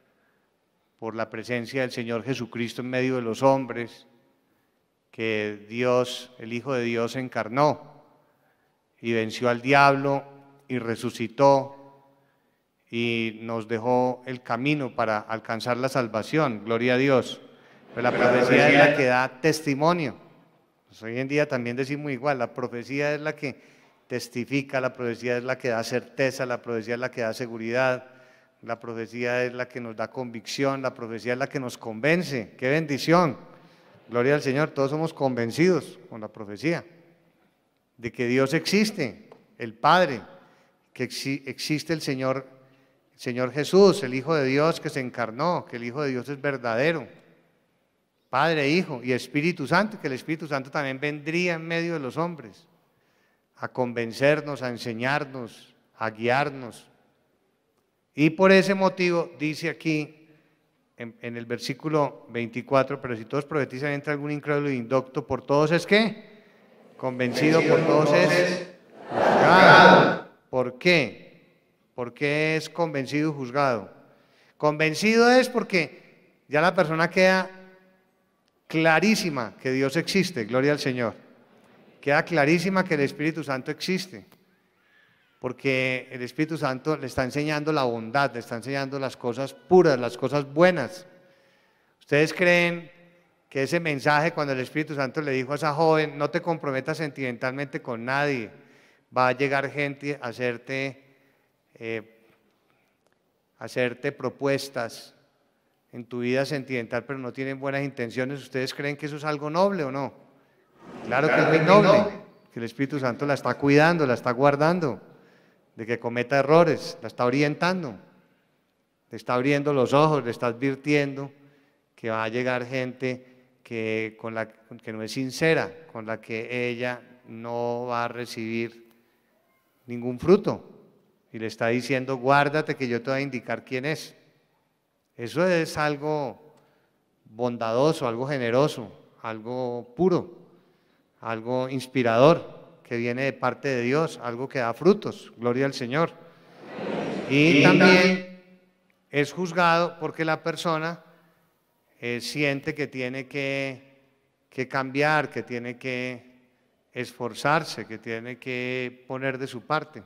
por la presencia del Señor Jesucristo en medio de los hombres, que Dios, el Hijo de Dios, se encarnó y venció al diablo y resucitó y nos dejó el camino para alcanzar la salvación, gloria a Dios. Pero la profecía es la que da testimonio. Pues hoy en día también decimos igual, la profecía es la que testifica, la profecía es la que da certeza, la profecía es la que da seguridad, la profecía es la que nos da convicción, la profecía es la que nos convence. ¡Qué bendición! Gloria al Señor, todos somos convencidos con la profecía de que Dios existe, el Padre, que exi- existe el Señor, el Señor Jesús, el Hijo de Dios que se encarnó, que el Hijo de Dios es verdadero. Padre, Hijo y Espíritu Santo, que el Espíritu Santo también vendría en medio de los hombres a convencernos, a enseñarnos, a guiarnos. Y por ese motivo dice aquí en, en el versículo veinticuatro, pero si todos profetizan entra algún incrédulo e indocto, por todos es ¿qué? Convencido, por todos es juzgado. ¿Por qué? ¿Por qué es convencido y juzgado? Convencido es porque ya la persona queda clarísima que Dios existe, gloria al Señor. Queda clarísima que el Espíritu Santo existe, porque el Espíritu Santo le está enseñando la bondad, le está enseñando las cosas puras, las cosas buenas. ¿Ustedes creen que ese mensaje cuando el Espíritu Santo le dijo a esa joven, no te comprometas sentimentalmente con nadie, va a llegar gente a hacerte, eh, a hacerte propuestas en tu vida sentimental, pero no tienen buenas intenciones? ¿Ustedes creen que eso es algo noble o no? Claro que es muy noble, que el Espíritu Santo la está cuidando, la está guardando, de que cometa errores, la está orientando, le está abriendo los ojos, le está advirtiendo que va a llegar gente que, con la, que no es sincera, con la que ella no va a recibir ningún fruto. Y le está diciendo, guárdate que yo te voy a indicar quién es. Eso es algo bondadoso, algo generoso, algo puro, algo inspirador, que viene de parte de Dios, algo que da frutos, gloria al Señor. Y también es juzgado porque la persona eh, siente que tiene que, que cambiar, que tiene que esforzarse, que tiene que poner de su parte.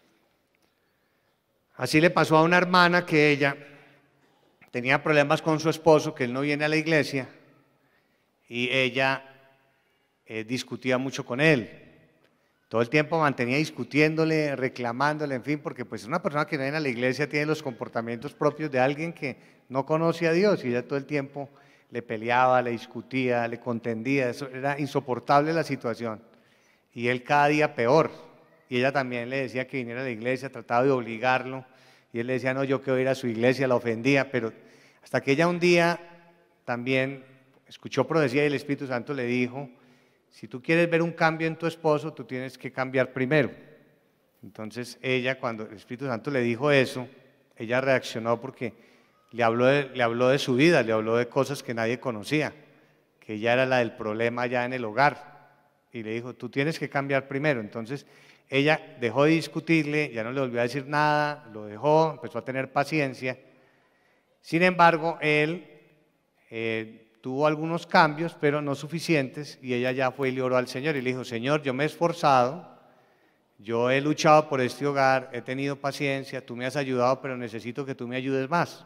Así le pasó a una hermana que ella tenía problemas con su esposo, que él no viene a la iglesia, y ella eh, discutía mucho con él. Todo el tiempo mantenía discutiéndole, reclamándole, en fin, porque pues una persona que no viene a la iglesia tiene los comportamientos propios de alguien que no conoce a Dios, y ella todo el tiempo le peleaba, le discutía, le contendía, eso era insoportable la situación. Y él cada día peor, y ella también le decía que viniera a la iglesia, trataba de obligarlo, y él le decía, no, yo quiero ir a su iglesia, la ofendía, pero hasta que ella un día también escuchó profecía y el Espíritu Santo le dijo, si tú quieres ver un cambio en tu esposo, tú tienes que cambiar primero. Entonces ella, cuando el Espíritu Santo le dijo eso, ella reaccionó porque le habló de, le habló de su vida, le habló de cosas que nadie conocía, que ella era la del problema ya en el hogar. Y le dijo, tú tienes que cambiar primero. Entonces ella dejó de discutirle, ya no le volvió a decir nada, lo dejó, empezó a tener paciencia. Sin embargo, él eh, tuvo algunos cambios, pero no suficientes, y ella ya fue y le oró al Señor y le dijo, Señor, yo me he esforzado, yo he luchado por este hogar, he tenido paciencia, tú me has ayudado, pero necesito que tú me ayudes más.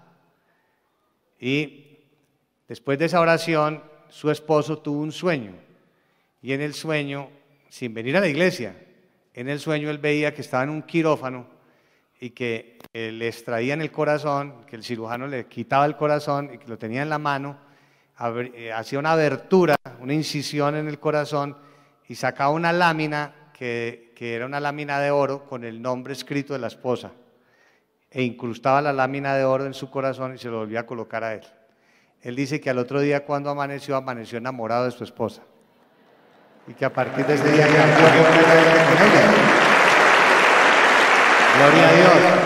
Y después de esa oración, su esposo tuvo un sueño, y en el sueño, sin venir a la iglesia, en el sueño él veía que estaba en un quirófano y que eh, le extraían el corazón, que el cirujano le quitaba el corazón y que lo tenía en la mano, hacía una abertura, una incisión en el corazón y sacaba una lámina que, que era una lámina de oro con el nombre escrito de la esposa e incrustaba la lámina de oro en su corazón y se lo volvía a colocar a él. Él dice que al otro día cuando amaneció, amaneció enamorado de su esposa y que a partir de ese día cambió completamente con ella. Gloria a Dios.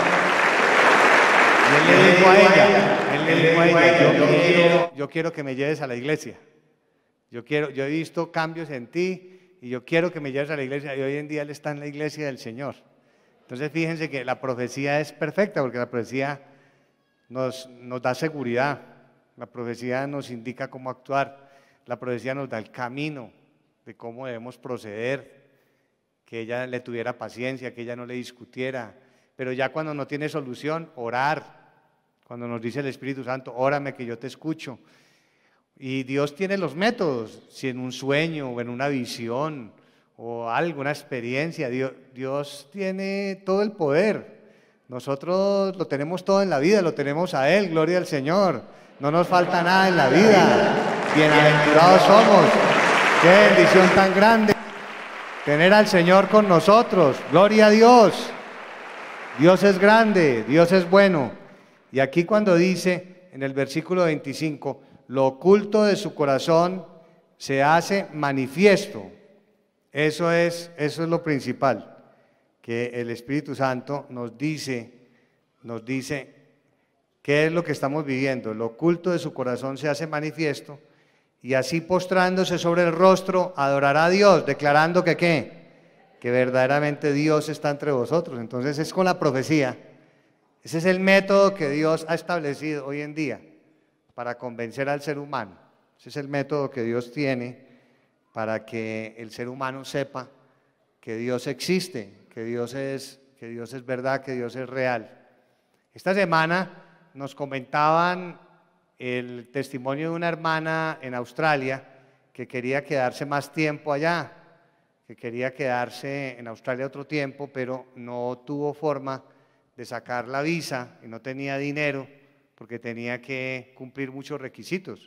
Y él le dijo a ella, él le dijo a ella, yo quiero, yo quiero que me lleves a la iglesia. Yo quiero, yo he visto cambios en ti y yo quiero que me lleves a la iglesia. Y hoy en día él está en la iglesia del Señor. Entonces fíjense que la profecía es perfecta porque la profecía nos, nos da seguridad. La profecía nos indica cómo actuar. La profecía nos da el camino de cómo debemos proceder. Que ella le tuviera paciencia, que ella no le discutiera. Pero ya cuando no tiene solución, orar. Cuando nos dice el Espíritu Santo, órame que yo te escucho. Y Dios tiene los métodos, si en un sueño o en una visión o alguna experiencia, Dios, Dios tiene todo el poder. Nosotros lo tenemos todo en la vida, lo tenemos a Él, gloria al Señor. No nos falta nada en la vida. Bienaventurados somos. Qué bendición tan grande tener al Señor con nosotros. Gloria a Dios. Dios es grande, Dios es bueno. Y aquí cuando dice en el versículo veinticinco, lo oculto de su corazón se hace manifiesto. Eso es, eso es lo principal, que el Espíritu Santo nos dice, nos dice qué es lo que estamos viviendo. Lo oculto de su corazón se hace manifiesto y así postrándose sobre el rostro adorará a Dios, declarando que ¿qué? Que verdaderamente Dios está entre vosotros. Entonces es con la profecía. Ese es el método que Dios ha establecido hoy en día para convencer al ser humano. Ese es el método que Dios tiene para que el ser humano sepa que Dios existe, que Dios es, que Dios es verdad, que Dios es real. Esta semana nos comentaban el testimonio de una hermana en Australia que quería quedarse más tiempo allá, que quería quedarse en Australia otro tiempo, pero no tuvo forma de sacar la visa y no tenía dinero porque tenía que cumplir muchos requisitos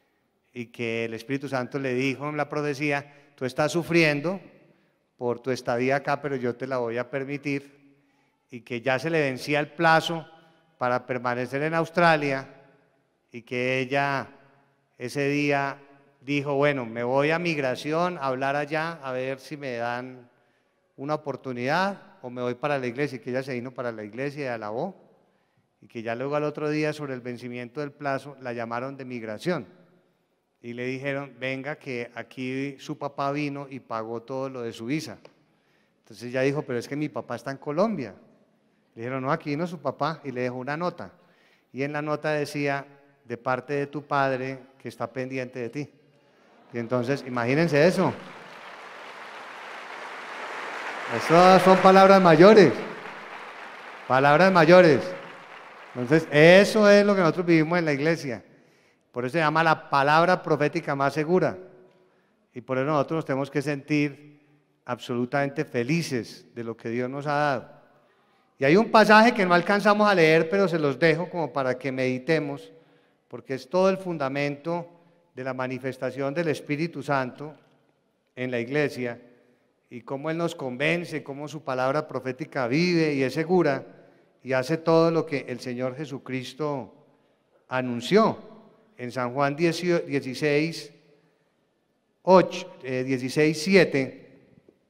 y que el Espíritu Santo le dijo en la profecía, tú estás sufriendo por tu estadía acá, pero yo te la voy a permitir, y que ya se le vencía el plazo para permanecer en Australia y que ella ese día dijo, bueno, me voy a migración a hablar allá, a ver si me dan una oportunidad o me voy para la iglesia, y que ella se vino para la iglesia y alabó, y que ya luego al otro día sobre el vencimiento del plazo la llamaron de migración y le dijeron, venga que aquí su papá vino y pagó todo lo de su visa. Entonces ella dijo, pero es que mi papá está en Colombia. Le dijeron, no, aquí vino su papá, y le dejó una nota, y en la nota decía, de parte de tu padre que está pendiente de ti. Y entonces, imagínense eso. Esas son palabras mayores, palabras mayores. Entonces, eso es lo que nosotros vivimos en la iglesia. Por eso se llama la palabra profética más segura. Y por eso nosotros nos tenemos que sentir absolutamente felices de lo que Dios nos ha dado. Y hay un pasaje que no alcanzamos a leer, pero se los dejo como para que meditemos, porque es todo el fundamento de la manifestación del Espíritu Santo en la iglesia, y cómo Él nos convence, cómo su palabra profética vive y es segura, y hace todo lo que el Señor Jesucristo anunció en San Juan dieciséis, siete.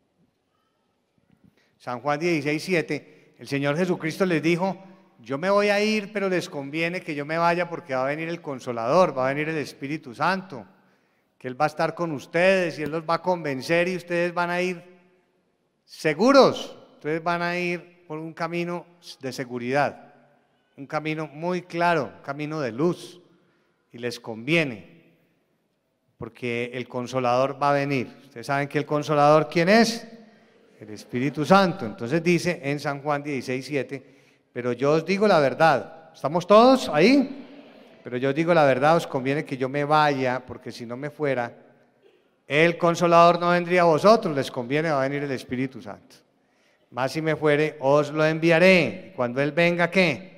San Juan dieciséis, siete, el Señor Jesucristo les dijo, yo me voy a ir, pero les conviene que yo me vaya porque va a venir el Consolador, va a venir el Espíritu Santo, que Él va a estar con ustedes y Él los va a convencer y ustedes van a ir seguros, ustedes van a ir por un camino de seguridad, un camino muy claro, un camino de luz, y les conviene, porque el Consolador va a venir. Ustedes saben que el Consolador, ¿quién es? El Espíritu Santo. Entonces dice en San Juan dieciséis, siete, pero yo os digo la verdad. ¿Estamos todos ahí? Pero yo os digo la verdad, os conviene que yo me vaya, porque si no me fuera, el Consolador no vendría a vosotros, les conviene, va a venir el Espíritu Santo. Más si me fuere, os lo enviaré. Y cuando Él venga, ¿qué?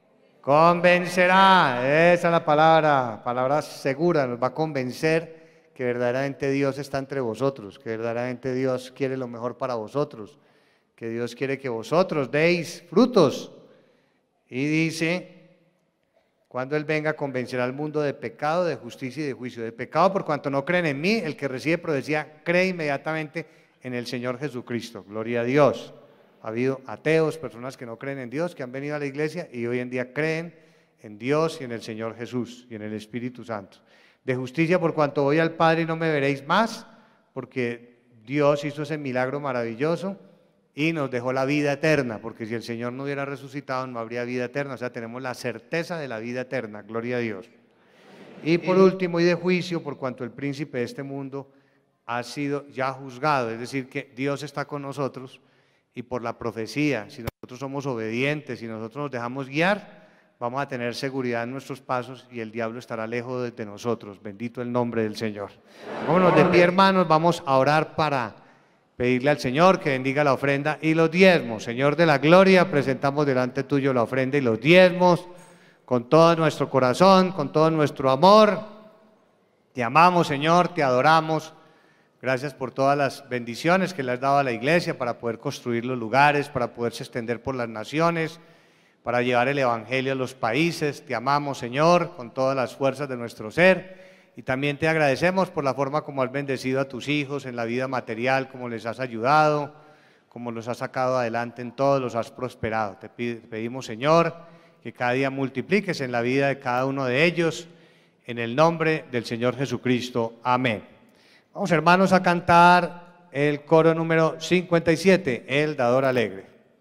Convencerá. Esa es la palabra, palabra segura, nos va a convencer que verdaderamente Dios está entre vosotros, que verdaderamente Dios quiere lo mejor para vosotros, que Dios quiere que vosotros deis frutos. Y dice, cuando Él venga, convencerá al mundo de pecado, de justicia y de juicio. De pecado por cuanto no creen en mí, el que recibe profecía cree inmediatamente en el Señor Jesucristo. Gloria a Dios. Ha habido ateos, personas que no creen en Dios, que han venido a la iglesia y hoy en día creen en Dios y en el Señor Jesús y en el Espíritu Santo. De justicia por cuanto voy al Padre y no me veréis más, porque Dios hizo ese milagro maravilloso y nos dejó la vida eterna, porque si el Señor no hubiera resucitado no habría vida eterna, o sea, tenemos la certeza de la vida eterna, gloria a Dios. Y por último, y de juicio, por cuanto el príncipe de este mundo ha sido ya juzgado, es decir, que Dios está con nosotros, y por la profecía, si nosotros somos obedientes, si nosotros nos dejamos guiar, vamos a tener seguridad en nuestros pasos y el diablo estará lejos de nosotros. Bendito el nombre del Señor. Vámonos de pie, hermanos, vamos a orar para pedirle al Señor que bendiga la ofrenda y los diezmos. Señor de la gloria, presentamos delante tuyo la ofrenda y los diezmos con todo nuestro corazón, con todo nuestro amor. Te amamos, Señor, te adoramos. Gracias por todas las bendiciones que le has dado a la iglesia para poder construir los lugares, para poderse extender por las naciones, para llevar el evangelio a los países. Te amamos, Señor, con todas las fuerzas de nuestro ser, y también te agradecemos por la forma como has bendecido a tus hijos en la vida material, como les has ayudado, como los has sacado adelante en todo, los has prosperado. Te pedimos, Señor, que cada día multipliques en la vida de cada uno de ellos, en el nombre del Señor Jesucristo. Amén. Vamos, hermanos, a cantar el coro número cincuenta y siete, El Dador Alegre.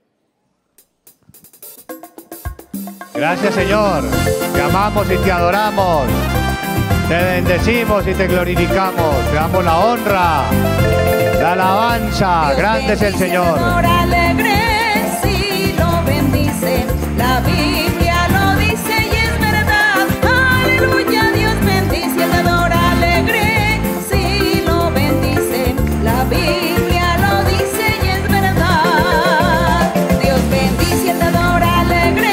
Gracias, Señor, te amamos y te adoramos, te bendecimos y te glorificamos, te damos la honra, la alabanza, grande es el Señor. Dador alegre, si lo bendice, la Biblia lo dice y es verdad, aleluya, Dios bendice el dador alegre, si lo bendice, la Biblia lo dice y es verdad, Dios bendice el dador alegre.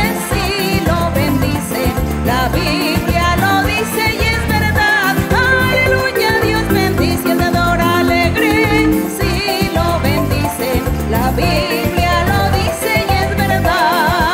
La Biblia lo dice y es verdad, aleluya, Dios bendice el dador alegre, si lo bendice, la Biblia lo dice y es verdad.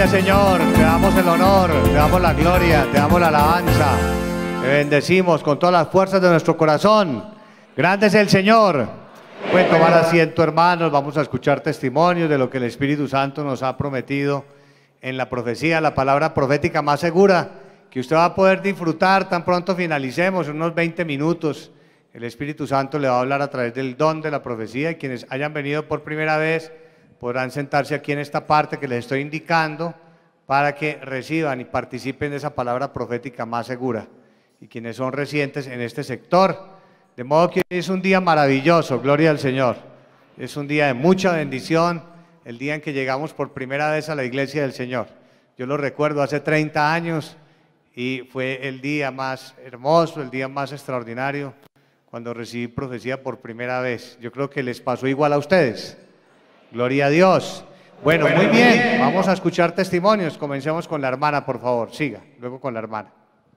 Gracias, Señor. Te damos el honor, te damos la gloria, te damos la alabanza. Te bendecimos con todas las fuerzas de nuestro corazón. Grande es el Señor. Pueden tomar asiento, hermanos. Vamos a escuchar testimonios de lo que el Espíritu Santo nos ha prometido en la profecía, la palabra profética más segura que usted va a poder disfrutar tan pronto finalicemos, unos veinte minutos. El Espíritu Santo le va a hablar a través del don de la profecía, y quienes hayan venido por primera vez podrán sentarse aquí en esta parte que les estoy indicando para que reciban y participen de esa palabra profética más segura. Y quienes son recientes en este sector, de modo que es un día maravilloso, gloria al Señor. Es un día de mucha bendición, el día en que llegamos por primera vez a la iglesia del Señor. Yo lo recuerdo hace treinta años y fue el día más hermoso, el día más extraordinario, cuando recibí profecía por primera vez. Yo creo que les pasó igual a ustedes. Gloria a Dios. Bueno, muy bien, vamos a escuchar testimonios. Comencemos con la hermana, por favor, siga, luego con la hermana.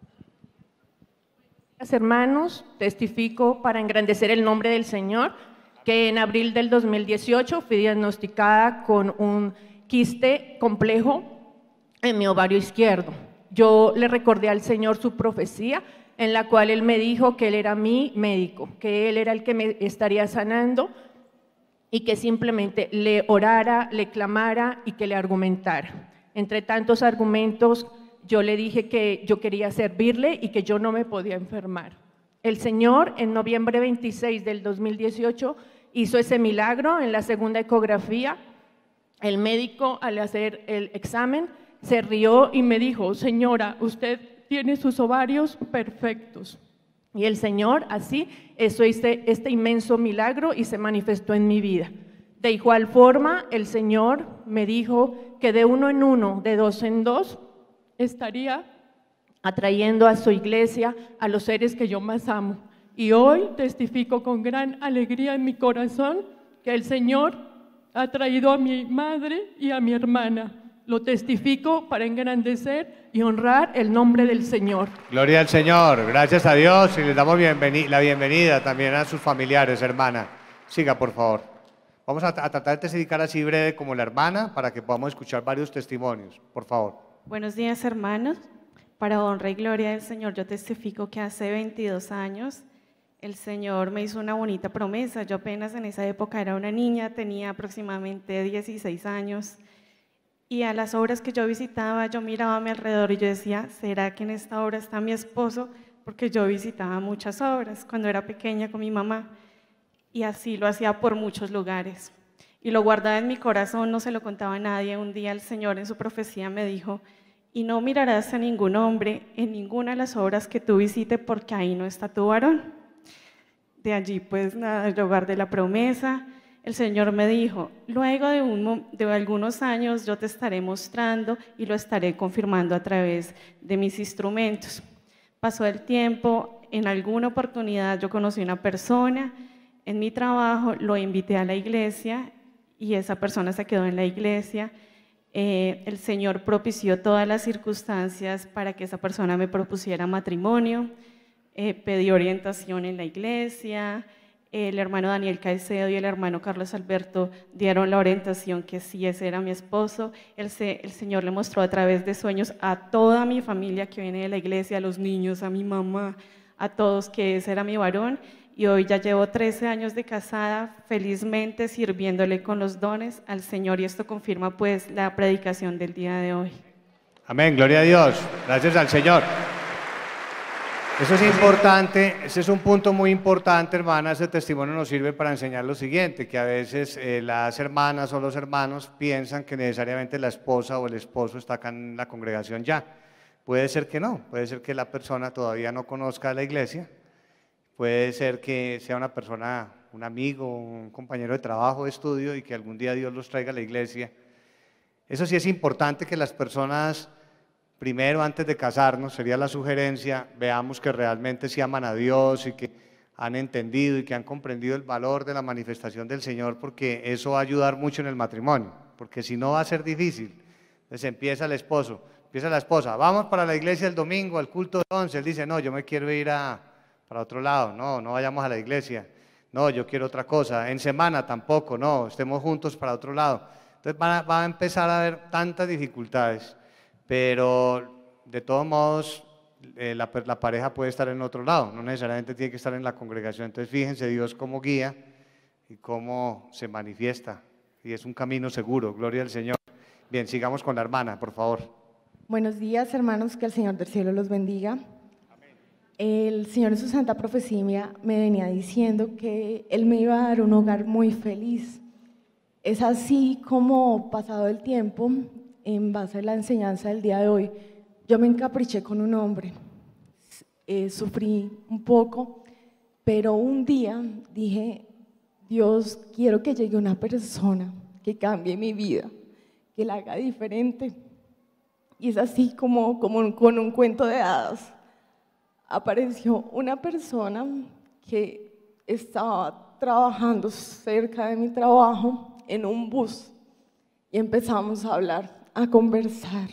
Hermanos, testifico para engrandecer el nombre del Señor que en abril del dos mil dieciocho fui diagnosticada con un quiste complejo en mi ovario izquierdo. Yo le recordé al Señor su profecía en la cual Él me dijo que Él era mi médico, que Él era el que me estaría sanando y que simplemente le orara, le clamara y que le argumentara. Entre tantos argumentos, yo le dije que yo quería servirle y que yo no me podía enfermar. El Señor, en noviembre veintiséis del dos mil dieciocho, hizo ese milagro en la segunda ecografía. El médico, al hacer el examen, se rió y me dijo: señora, usted tiene sus ovarios perfectos. Y el Señor así hizo este, este inmenso milagro y se manifestó en mi vida. De igual forma, el Señor me dijo que de uno en uno, de dos en dos, estaría atrayendo a su iglesia a los seres que yo más amo. Y hoy testifico con gran alegría en mi corazón que el Señor ha traído a mi madre y a mi hermana. Lo testifico para engrandecer y honrar el nombre del Señor. Gloria al Señor, gracias a Dios, y les damos bienveni- la bienvenida también a sus familiares, hermana. Siga, por favor. Vamos a, a tratar de testificar así breve como la hermana para que podamos escuchar varios testimonios, por favor. Buenos días, hermanos. Para honra y gloria del Señor, yo testifico que hace veintidós años el Señor me hizo una bonita promesa. Yo apenas en esa época era una niña, tenía aproximadamente dieciséis años, y a las obras que yo visitaba, yo miraba a mi alrededor y yo decía: ¿será que en esta obra está mi esposo? Porque yo visitaba muchas obras cuando era pequeña con mi mamá, y así lo hacía por muchos lugares. Y lo guardaba en mi corazón, no se lo contaba a nadie. Un día el Señor en su profecía me dijo: y no mirarás a ningún hombre en ninguna de las obras que tú visites, porque ahí no está tu varón. De allí pues nada, yo guardé la promesa. El Señor me dijo: luego de, un, de algunos años yo te estaré mostrando y lo estaré confirmando a través de mis instrumentos. Pasó el tiempo, en alguna oportunidad yo conocí a una persona en mi trabajo, lo invité a la iglesia y esa persona se quedó en la iglesia. Eh, el Señor propició todas las circunstancias para que esa persona me propusiera matrimonio. Eh, pedí orientación en la iglesia. El hermano Daniel Caicedo y el hermano Carlos Alberto dieron la orientación que sí, ese era mi esposo. El, se, el Señor le mostró a través de sueños a toda mi familia que viene de la iglesia, a los niños, a mi mamá, a todos, que ese era mi varón. Y hoy ya llevo trece años de casada, felizmente sirviéndole con los dones al Señor, y esto confirma pues la predicación del día de hoy. Amén, gloria a Dios, gracias al Señor. Eso es importante, ese es un punto muy importante, hermana. Ese testimonio nos sirve para enseñar lo siguiente, que a veces eh, las hermanas o los hermanos piensan que necesariamente la esposa o el esposo está acá en la congregación ya. Puede ser que no, puede ser que la persona todavía no conozca la iglesia, puede ser que sea una persona, un amigo, un compañero de trabajo, de estudio, y que algún día Dios los traiga a la iglesia. Eso sí es importante, que las personas, primero, antes de casarnos, sería la sugerencia, veamos que realmente se aman a Dios y que han entendido y que han comprendido el valor de la manifestación del Señor, porque eso va a ayudar mucho en el matrimonio, porque si no va a ser difícil. Entonces empieza el esposo, empieza la esposa: vamos para la iglesia el domingo, al culto de once. Él dice: no, yo me quiero ir a, para otro lado, no, no vayamos a la iglesia, no, yo quiero otra cosa. En semana tampoco, no, estemos juntos para otro lado. Entonces va a, va a empezar a haber tantas dificultades, pero de todos modos eh, la, la pareja puede estar en otro lado, no necesariamente tiene que estar en la congregación. Entonces fíjense Dios cómo guía y cómo se manifiesta, y es un camino seguro, gloria al Señor. Bien, sigamos con la hermana, por favor. Buenos días, hermanos, que el Señor del cielo los bendiga. Amén. El Señor en su santa profecía me venía diciendo que Él me iba a dar un hogar muy feliz. Es así como, pasado el tiempo, en base a la enseñanza del día de hoy, yo me encapriché con un hombre. Eh, sufrí un poco, pero un día dije, Dios, quiero que llegue una persona que cambie mi vida, que la haga diferente. Y es así como, como con un cuento de hadas. Apareció una persona que estaba trabajando cerca de mi trabajo en un bus y empezamos a hablar, a conversar.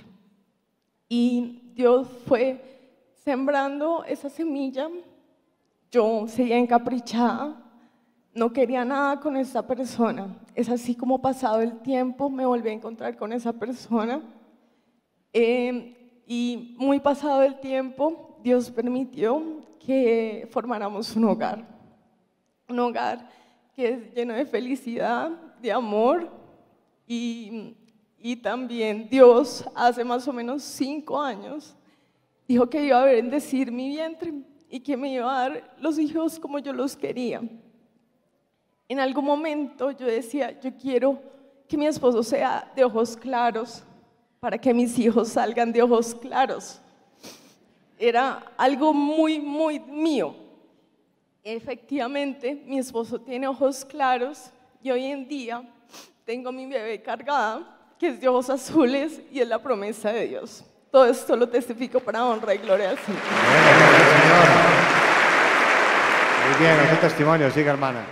Y Dios fue sembrando esa semilla. Yo seguía encaprichada, no quería nada con esa persona. Es así como, pasado el tiempo, me volví a encontrar con esa persona. Eh, y muy pasado el tiempo, Dios permitió que formáramos un hogar, un hogar que es lleno de felicidad, de amor, y, y también Dios hace más o menos cinco años dijo que iba a bendecir mi vientre y que me iba a dar los hijos como yo los quería. En algún momento yo decía, yo quiero que mi esposo sea de ojos claros, para que mis hijos salgan de ojos claros. Era algo muy, muy mío. Efectivamente, mi esposo tiene ojos claros y hoy en día tengo mi bebé cargada, que es de ojos azules y es la promesa de Dios. Todo esto lo testifico para honra y gloria al Señor. Muy bien, ese testimonio, siga hermana.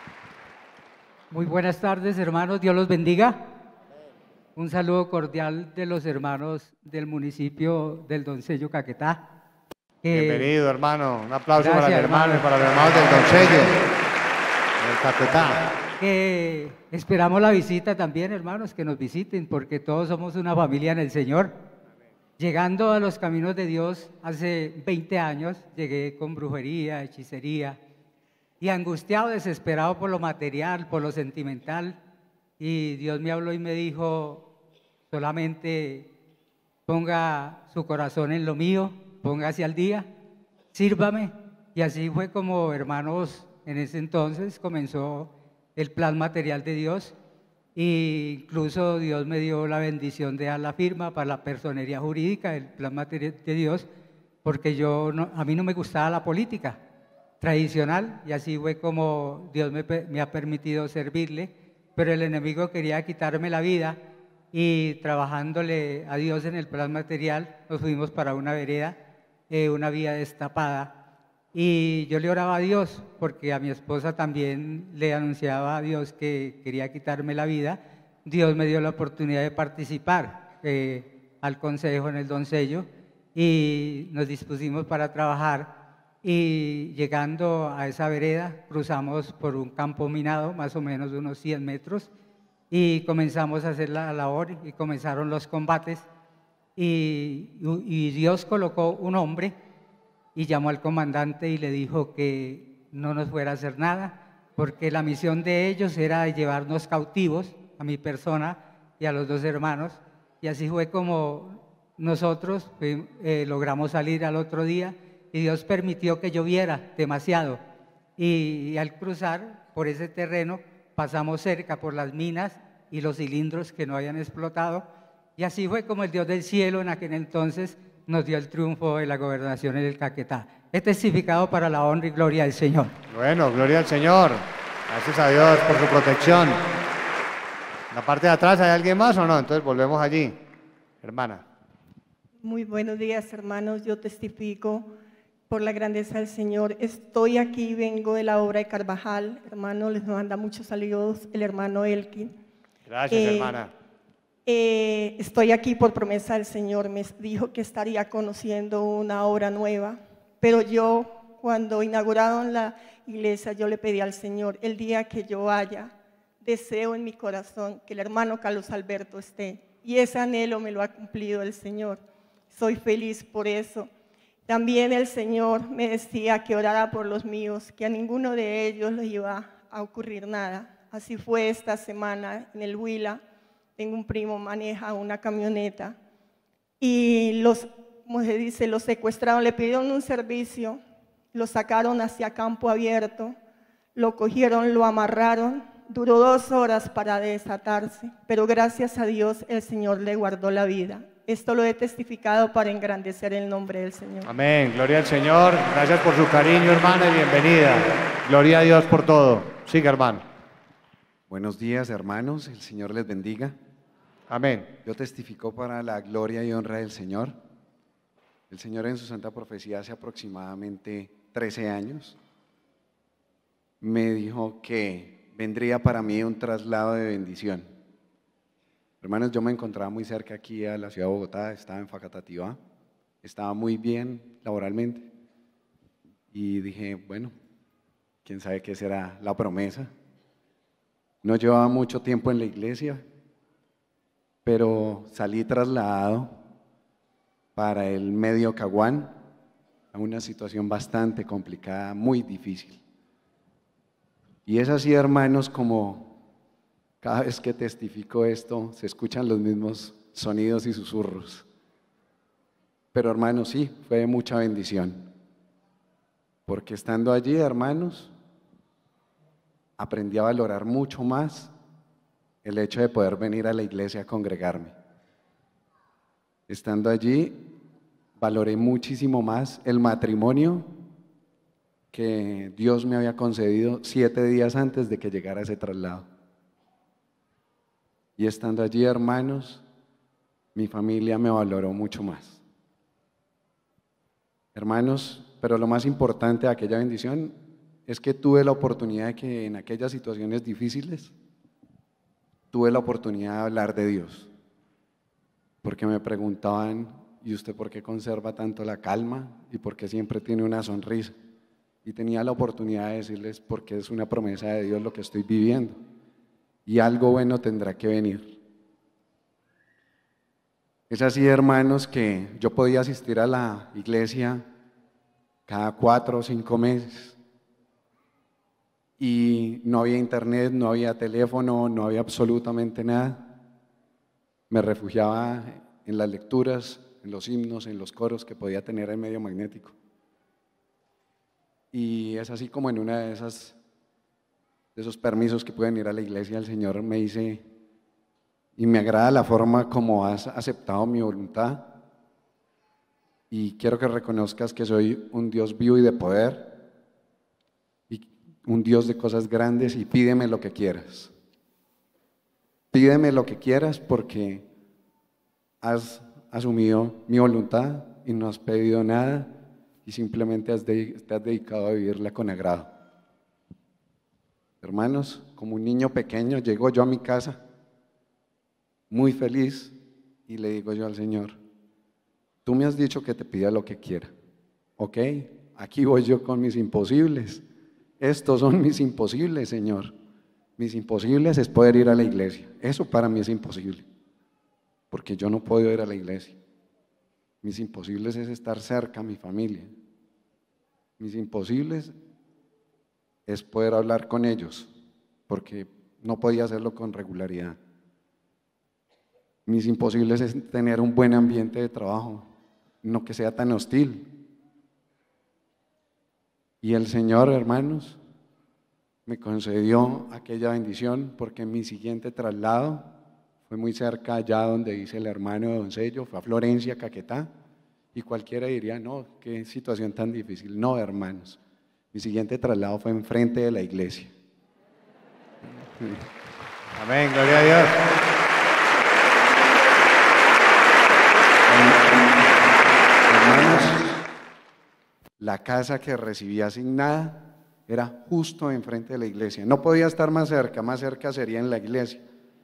Muy buenas tardes, hermanos, Dios los bendiga. Un saludo cordial de los hermanos del municipio del Doncello, Caquetá. Eh, Bienvenido, hermano. Un aplauso gracias, para el hermano hermano. y para los hermanos del Doncello, del Caquetá. Que esperamos la visita también, hermanos, que nos visiten, porque todos somos una familia en el Señor. Llegando a los caminos de Dios hace veinte años, llegué con brujería, hechicería, y angustiado, desesperado por lo material, por lo sentimental. Y Dios me habló y me dijo, solamente ponga su corazón en lo mío, póngase al día, sírvame. Y así fue como, hermanos, en ese entonces comenzó el plan material de Dios. E incluso Dios me dio la bendición de dar la firma para la personería jurídica, el plan material de Dios, porque yo no, a mí no me gustaba la política tradicional, y así fue como Dios me, me ha permitido servirle. Pero el enemigo quería quitarme la vida, y trabajándole a Dios en el plan material nos fuimos para una vereda, eh, una vía destapada, y yo le oraba a Dios porque a mi esposa también le anunciaba a Dios que quería quitarme la vida. Dios me dio la oportunidad de participar eh, al consejo en el Doncello y nos dispusimos para trabajar. Y llegando a esa vereda, cruzamos por un campo minado, más o menos de unos cien metros, y comenzamos a hacer la labor y comenzaron los combates. Y, y Dios colocó un hombre y llamó al comandante y le dijo que no nos fuera a hacer nada, porque la misión de ellos era llevarnos cautivos, a mi persona y a los dos hermanos. Y así fue como nosotros eh, logramos salir al otro día. Y Dios permitió que lloviera demasiado. Y, y al cruzar por ese terreno, pasamos cerca por las minas y los cilindros que no habían explotado. Y así fue como el Dios del cielo en aquel entonces nos dio el triunfo de la gobernación en el Caquetá. He testificado para la honra y gloria del Señor. Bueno, gloria al Señor. Gracias a Dios por su protección. ¿En la parte de atrás hay alguien más o no? Entonces volvemos allí. Hermana. Muy buenos días, hermanos. Yo testifico por la grandeza del Señor. Estoy aquí, vengo de la obra de Carvajal. Hermano, les manda muchos saludos el hermano Elkin. Gracias, eh, hermana. Eh, estoy aquí por promesa del Señor. Me dijo que estaría conociendo una obra nueva, pero yo, cuando inauguraron la iglesia, yo le pedí al Señor, el día que yo vaya, deseo en mi corazón que el hermano Carlos Alberto esté. Y ese anhelo me lo ha cumplido el Señor. Soy feliz por eso. También el Señor me decía que orara por los míos, que a ninguno de ellos les iba a ocurrir nada. Así fue esta semana en el Huila. Tengo un primo, maneja una camioneta y los, como se dice, los secuestraron, le pidieron un servicio, lo sacaron hacia campo abierto, lo cogieron, lo amarraron, duró dos horas para desatarse, pero gracias a Dios el Señor le guardó la vida. Esto lo he testificado para engrandecer el nombre del Señor. Amén, gloria al Señor. Gracias por su cariño, hermana, y bienvenida. Gloria a Dios por todo. Siga, hermano. Buenos días, hermanos. El Señor les bendiga. Amén. Yo testifico para la gloria y honra del Señor. El Señor en su santa profecía hace aproximadamente trece años me dijo que vendría para mí un traslado de bendición. Hermanos, yo me encontraba muy cerca aquí a la ciudad de Bogotá, estaba en Facatativá, estaba muy bien laboralmente y dije, bueno, quién sabe qué será la promesa. No llevaba mucho tiempo en la iglesia, pero salí trasladado para el Medio Caguán a una situación bastante complicada, muy difícil. Y es así, hermanos, como cada vez que testifico esto, se escuchan los mismos sonidos y susurros. Pero hermanos, sí, fue de mucha bendición. Porque estando allí, hermanos, aprendí a valorar mucho más el hecho de poder venir a la iglesia a congregarme. Estando allí, valoré muchísimo más el matrimonio que Dios me había concedido siete días antes de que llegara ese traslado. Y estando allí, hermanos, mi familia me valoró mucho más. Hermanos, pero lo más importante de aquella bendición es que tuve la oportunidad de que en aquellas situaciones difíciles, tuve la oportunidad de hablar de Dios. Porque me preguntaban, ¿y usted por qué conserva tanto la calma? ¿Y por qué siempre tiene una sonrisa? Y tenía la oportunidad de decirles, porque es una promesa de Dios lo que estoy viviendo. Y algo bueno tendrá que venir. Es así, hermanos, que yo podía asistir a la iglesia cada cuatro o cinco meses y no había internet, no había teléfono, no había absolutamente nada. Me refugiaba en las lecturas, en los himnos, en los coros que podía tener en medio magnético. Y es así como en una de esas de esos permisos que pueden ir a la iglesia, el Señor me dice, y me agrada la forma como has aceptado mi voluntad, y quiero que reconozcas que soy un Dios vivo y de poder, y un Dios de cosas grandes, y pídeme lo que quieras. Pídeme lo que quieras porque has asumido mi voluntad y no has pedido nada, y simplemente has de, te has dedicado a vivirla con agrado. Hermanos, como un niño pequeño, llego yo a mi casa muy feliz y le digo yo al Señor, tú me has dicho que te pida lo que quiera, ¿ok? Aquí voy yo con mis imposibles. Estos son mis imposibles, Señor. Mis imposibles es poder ir a la iglesia. Eso para mí es imposible, porque yo no puedo ir a la iglesia. Mis imposibles es estar cerca a mi familia. Mis imposibles es poder hablar con ellos, porque no podía hacerlo con regularidad. Mis imposibles es tener un buen ambiente de trabajo, no que sea tan hostil. Y el Señor, hermanos, me concedió aquella bendición porque mi siguiente traslado fue muy cerca allá donde dice el hermano de Doncello, fue a Florencia, Caquetá, y cualquiera diría, no, qué situación tan difícil. No, hermanos. Mi siguiente traslado fue enfrente de la iglesia. Amén, gloria a Dios. Hermanos, la casa que recibí asignada era justo enfrente de la iglesia. No podía estar más cerca, más cerca sería en la iglesia.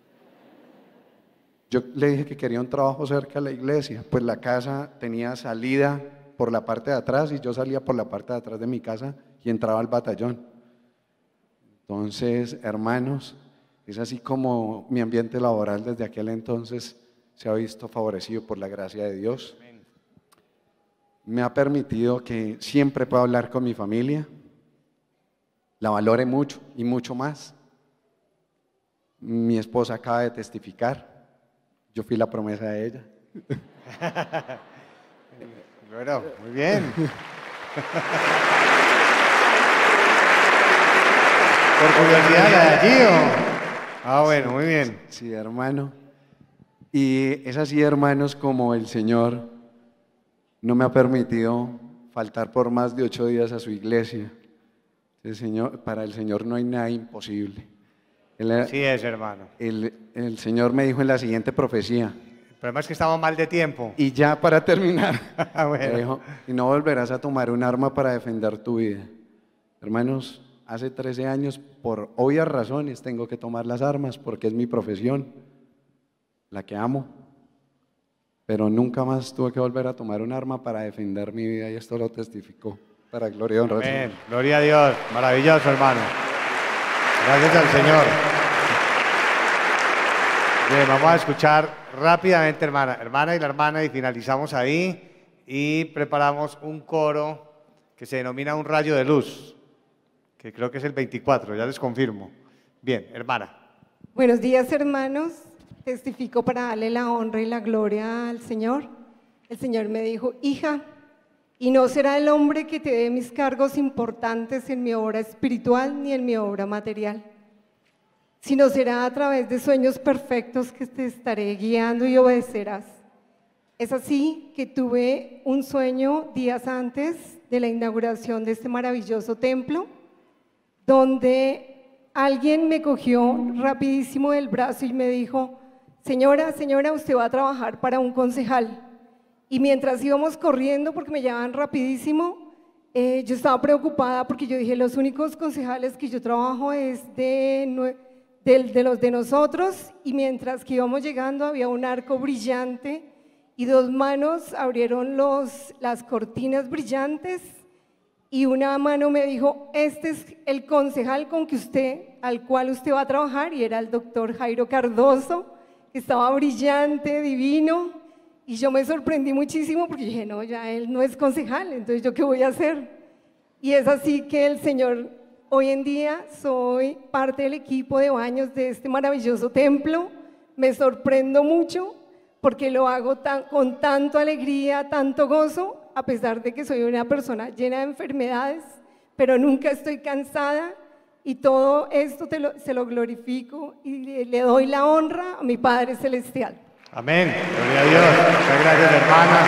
Yo le dije que quería un trabajo cerca de la iglesia, pues la casa tenía salida por la parte de atrás y yo salía por la parte de atrás de mi casa y entraba al batallón. Entonces, hermanos, Es así como mi ambiente laboral desde aquel entonces se ha visto favorecido por la gracia de Dios. Me ha permitido que siempre pueda hablar con mi familia, la valore mucho y mucho más. Mi esposa acaba de testificar, yo fui la promesa de ella. Bueno, muy bien. Por curiosidad, ¿la de allí o? Ah, bueno, muy bien. Sí, hermano. Y es así, hermanos, como el Señor no me ha permitido faltar por más de ocho días a su iglesia. El Señor, para el Señor no hay nada imposible. Él, Así es, hermano. El, el Señor me dijo en la siguiente profecía. El problema es que estamos mal de tiempo. Y ya para terminar, Bueno. me dijo, y no volverás a tomar un arma para defender tu vida. Hermanos, hace trece años, por obvias razones, tengo que tomar las armas porque es mi profesión, la que amo. Pero nunca más tuve que volver a tomar un arma para defender mi vida y esto lo testificó. Para gloria y honra al Señor. Amén. Gloria a Dios. Maravilloso, hermano. Gracias al Señor. Bien, vamos a escuchar rápidamente, hermana, hermana y la hermana, y finalizamos ahí y preparamos un coro que se denomina Un Rayo de Luz, que creo que es el veinticuatro, ya les confirmo. Bien, hermana. Buenos días, hermanos. Testifico para darle la honra y la gloria al Señor. El Señor me dijo, hija, y no será el hombre que te dé mis cargos importantes en mi obra espiritual ni en mi obra material, sino será a través de sueños perfectos que te estaré guiando y obedecerás. Es así que tuve un sueño días antes de la inauguración de este maravilloso templo, donde alguien me cogió rapidísimo del brazo y me dijo, señora, señora, usted va a trabajar para un concejal. Y mientras íbamos corriendo, porque me llevaban rapidísimo, eh, yo estaba preocupada porque yo dije, los únicos concejales que yo trabajo es de, de, de los de nosotros, y mientras que íbamos llegando había un arco brillante y dos manos abrieron los, las cortinas brillantes y una mano me dijo, este es el concejal con que usted, al cual usted va a trabajar, y era el doctor Jairo Cardoso, que estaba brillante, divino. Y yo me sorprendí muchísimo porque dije, no, ya él no es concejal, entonces ¿yo qué voy a hacer? Y es así que el Señor, hoy en día soy parte del equipo de baños de este maravilloso templo. Me sorprendo mucho porque lo hago tan, con tanto alegría, tanto gozo, a pesar de que soy una persona llena de enfermedades, pero nunca estoy cansada, y todo esto te lo, se lo glorifico y le, le doy la honra a mi Padre Celestial. Amén. Gloria a Dios. Muchas gracias, hermana.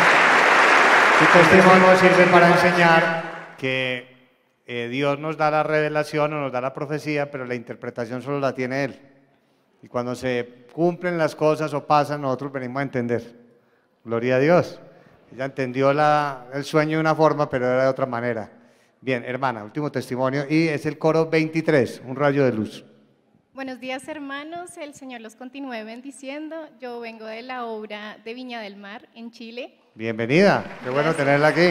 Tu testimonio sirve para enseñar que eh, Dios nos da la revelación o nos da la profecía, pero la interpretación solo la tiene Él. Y cuando se cumplen las cosas o pasan, nosotros venimos a entender. Gloria a Dios. Ella entendió la, el sueño de una forma, pero era de otra manera. Bien, hermana, último testimonio, y es el coro veintitrés, Un Rayo de Luz. Buenos días, hermanos, el Señor los continúe bendiciendo. Yo vengo de la obra de Viña del Mar, en Chile. Bienvenida, qué bueno Gracias. tenerla aquí.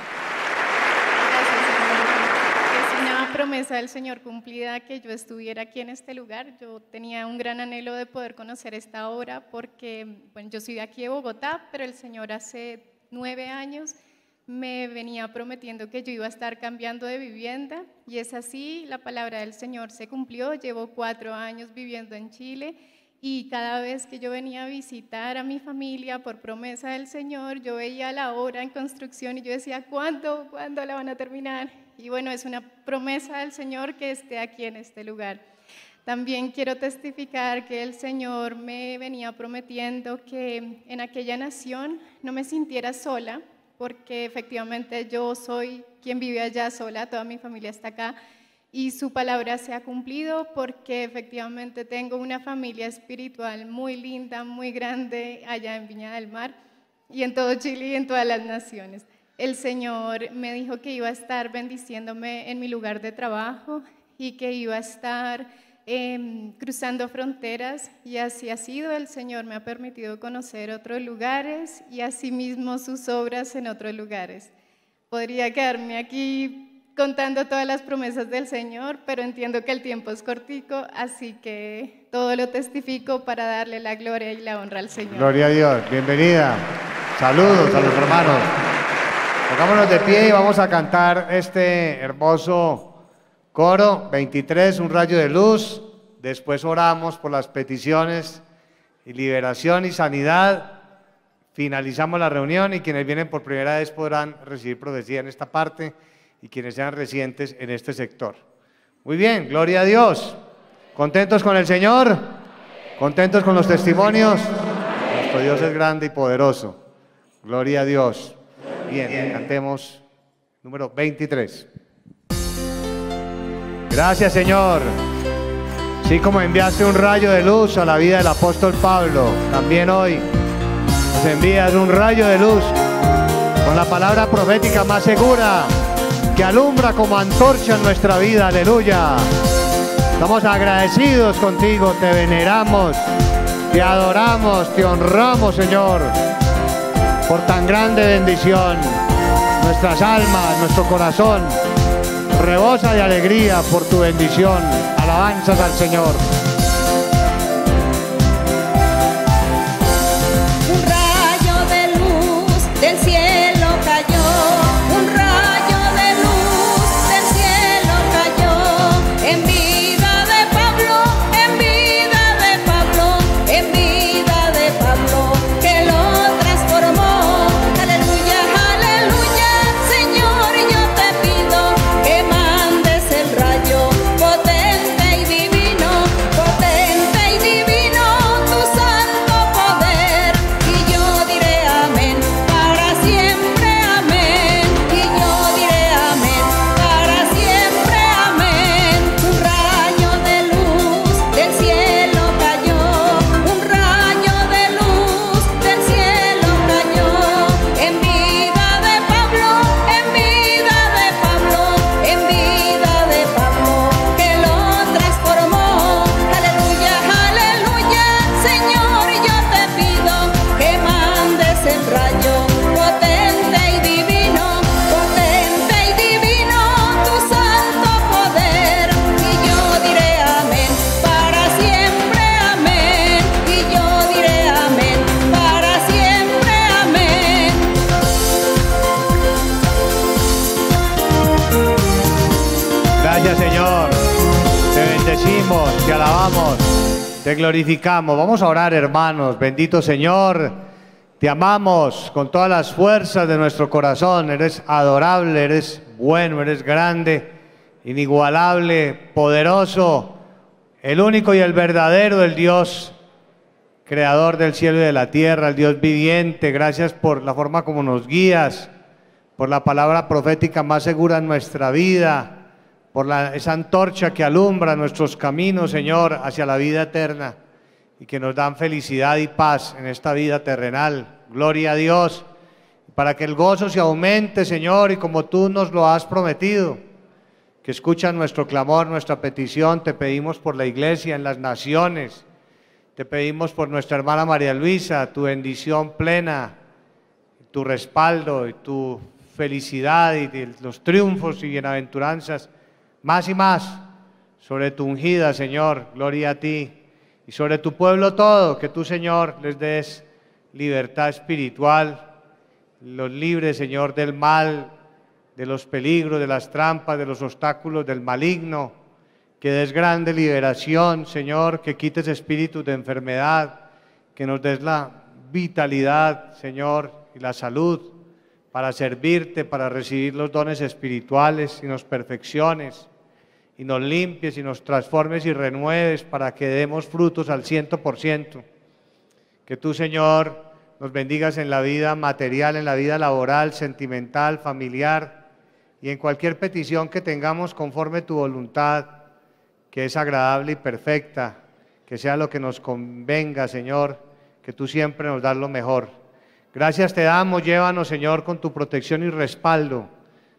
Gracias, hermano. Es una promesa del Señor cumplida que yo estuviera aquí en este lugar. Yo tenía un gran anhelo de poder conocer esta obra porque, bueno, yo soy de aquí de Bogotá, pero el Señor hace nueve años me venía prometiendo que yo iba a estar cambiando de vivienda, y es así, la palabra del Señor se cumplió. Llevo cuatro años viviendo en Chile, y cada vez que yo venía a visitar a mi familia por promesa del Señor, yo veía la obra en construcción y yo decía, ¿cuándo? ¿Cuándo la van a terminar? Y bueno, es una promesa del Señor que esté aquí en este lugar. También quiero testificar que el Señor me venía prometiendo que en aquella nación no me sintiera sola, porque efectivamente yo soy quien vive allá sola, toda mi familia está acá, y su palabra se ha cumplido porque efectivamente tengo una familia espiritual muy linda, muy grande allá en Viña del Mar y en todo Chile y en todas las naciones. El Señor me dijo que iba a estar bendiciéndome en mi lugar de trabajo y que iba a estar Eh, cruzando fronteras, y así ha sido. El Señor me ha permitido conocer otros lugares y asimismo sus obras en otros lugares. Podría quedarme aquí contando todas las promesas del Señor, pero entiendo que el tiempo es cortico, así que todo lo testifico para darle la gloria y la honra al Señor. Gloria a Dios, bienvenida. Saludos a los hermanos. Pongámonos de pie y vamos a cantar este hermoso coro, veintitrés, un rayo de luz. Después oramos por las peticiones y liberación y sanidad. Finalizamos la reunión y quienes vienen por primera vez podrán recibir profecía en esta parte y quienes sean residentes en este sector. Muy bien, gloria a Dios. ¿Contentos con el Señor? ¿Contentos con los testimonios? Nuestro Dios es grande y poderoso. Gloria a Dios. Bien, cantemos número veintitrés. Gracias, Señor. Así como enviaste un rayo de luz a la vida del apóstol Pablo, también hoy nos envías un rayo de luz con la palabra profética más segura que alumbra como antorcha en nuestra vida. Aleluya. Estamos agradecidos contigo, te veneramos, te adoramos, te honramos, Señor, por tan grande bendición. Nuestras almas, nuestro corazón rebosa de alegría por tu bendición. Alabanzas al Señor. Un rayo de luz del cielo cayó, un rayo de luz del cielo cayó en vida de Pablo, en vida de Pablo, en vida de Pablo, que lo transformó. Aleluya, aleluya, Señor, yo te pido que mandes el rayo potente y divino, potente y divino, tu santo poder, y yo diré amén, para siempre amén, y yo diré amén, para siempre amén. Un rayo de luz del cielo cayó, un rayo de luz del cielo cayó en vida de Pablo, en vida de Pablo, en vida de Pablo, que lo transformó. Aleluya, aleluya, Señor, yo te pido que mandes el rayo potente y divino, potente y divino, tu santo poder, y yo diré amén, para siempre amén, y yo diré amén, para siempre amén. Gracias, Señor. Te bendecimos, te alabamos, te glorificamos. Vamos a orar, hermanos. Bendito Señor, te amamos con todas las fuerzas de nuestro corazón. Eres adorable, eres bueno, eres grande, inigualable, poderoso, el único y el verdadero, el Dios creador del cielo y de la tierra, el Dios viviente. Gracias por la forma como nos guías, por la palabra profética más segura en nuestra vida, por la, esa antorcha que alumbra nuestros caminos, Señor, hacia la vida eterna y que nos dan felicidad y paz en esta vida terrenal. Gloria a Dios, para que el gozo se aumente, Señor, y como tú nos lo has prometido, que escuchan nuestro clamor, nuestra petición. Te pedimos por la iglesia en las naciones, te pedimos por nuestra hermana María Luisa, tu bendición plena, tu respaldo y tu felicidad y de los triunfos y bienaventuranzas, más y más, sobre tu ungida, Señor, gloria a ti, y sobre tu pueblo todo, que tú, Señor, les des libertad espiritual, los libres, Señor, del mal, de los peligros, de las trampas, de los obstáculos del maligno, que des grande liberación, Señor, que quites espíritus de enfermedad, que nos des la vitalidad, Señor, y la salud para servirte, para recibir los dones espirituales y nos perfecciones y nos limpies y nos transformes y renueves para que demos frutos al ciento por ciento. Que tú, Señor, nos bendigas en la vida material, en la vida laboral, sentimental, familiar y en cualquier petición que tengamos conforme tu voluntad, que es agradable y perfecta, que sea lo que nos convenga, Señor, que tú siempre nos das lo mejor. Gracias te damos, llévanos, Señor, con tu protección y respaldo.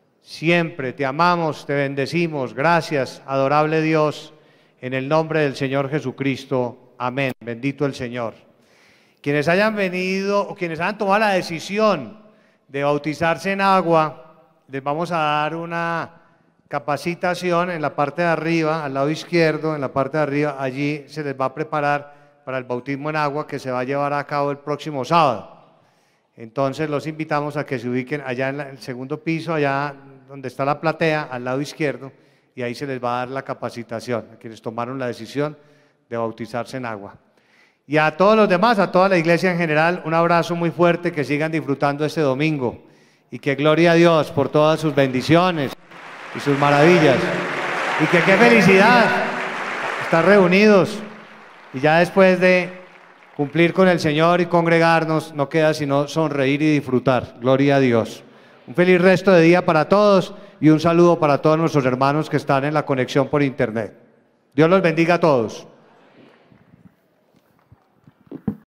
Siempre te amamos, te bendecimos. Gracias, adorable Dios, en el nombre del Señor Jesucristo. Amén. Bendito el Señor. Quienes hayan venido o quienes hayan tomado la decisión de bautizarse en agua, les vamos a dar una capacitación en la parte de arriba, al lado izquierdo, en la parte de arriba, allí se les va a preparar para el bautismo en agua que se va a llevar a cabo el próximo sábado. Entonces los invitamos a que se ubiquen allá en el segundo piso, allá donde está la platea, al lado izquierdo, y ahí se les va a dar la capacitación a quienes tomaron la decisión de bautizarse en agua. Y a todos los demás, a toda la iglesia en general, un abrazo muy fuerte, que sigan disfrutando este domingo y que gloria a Dios por todas sus bendiciones y sus maravillas. Y que qué felicidad estar reunidos y ya después de cumplir con el Señor y congregarnos, no queda sino sonreír y disfrutar. Gloria a Dios. Un feliz resto de día para todos y un saludo para todos nuestros hermanos que están en la conexión por internet. Dios los bendiga a todos.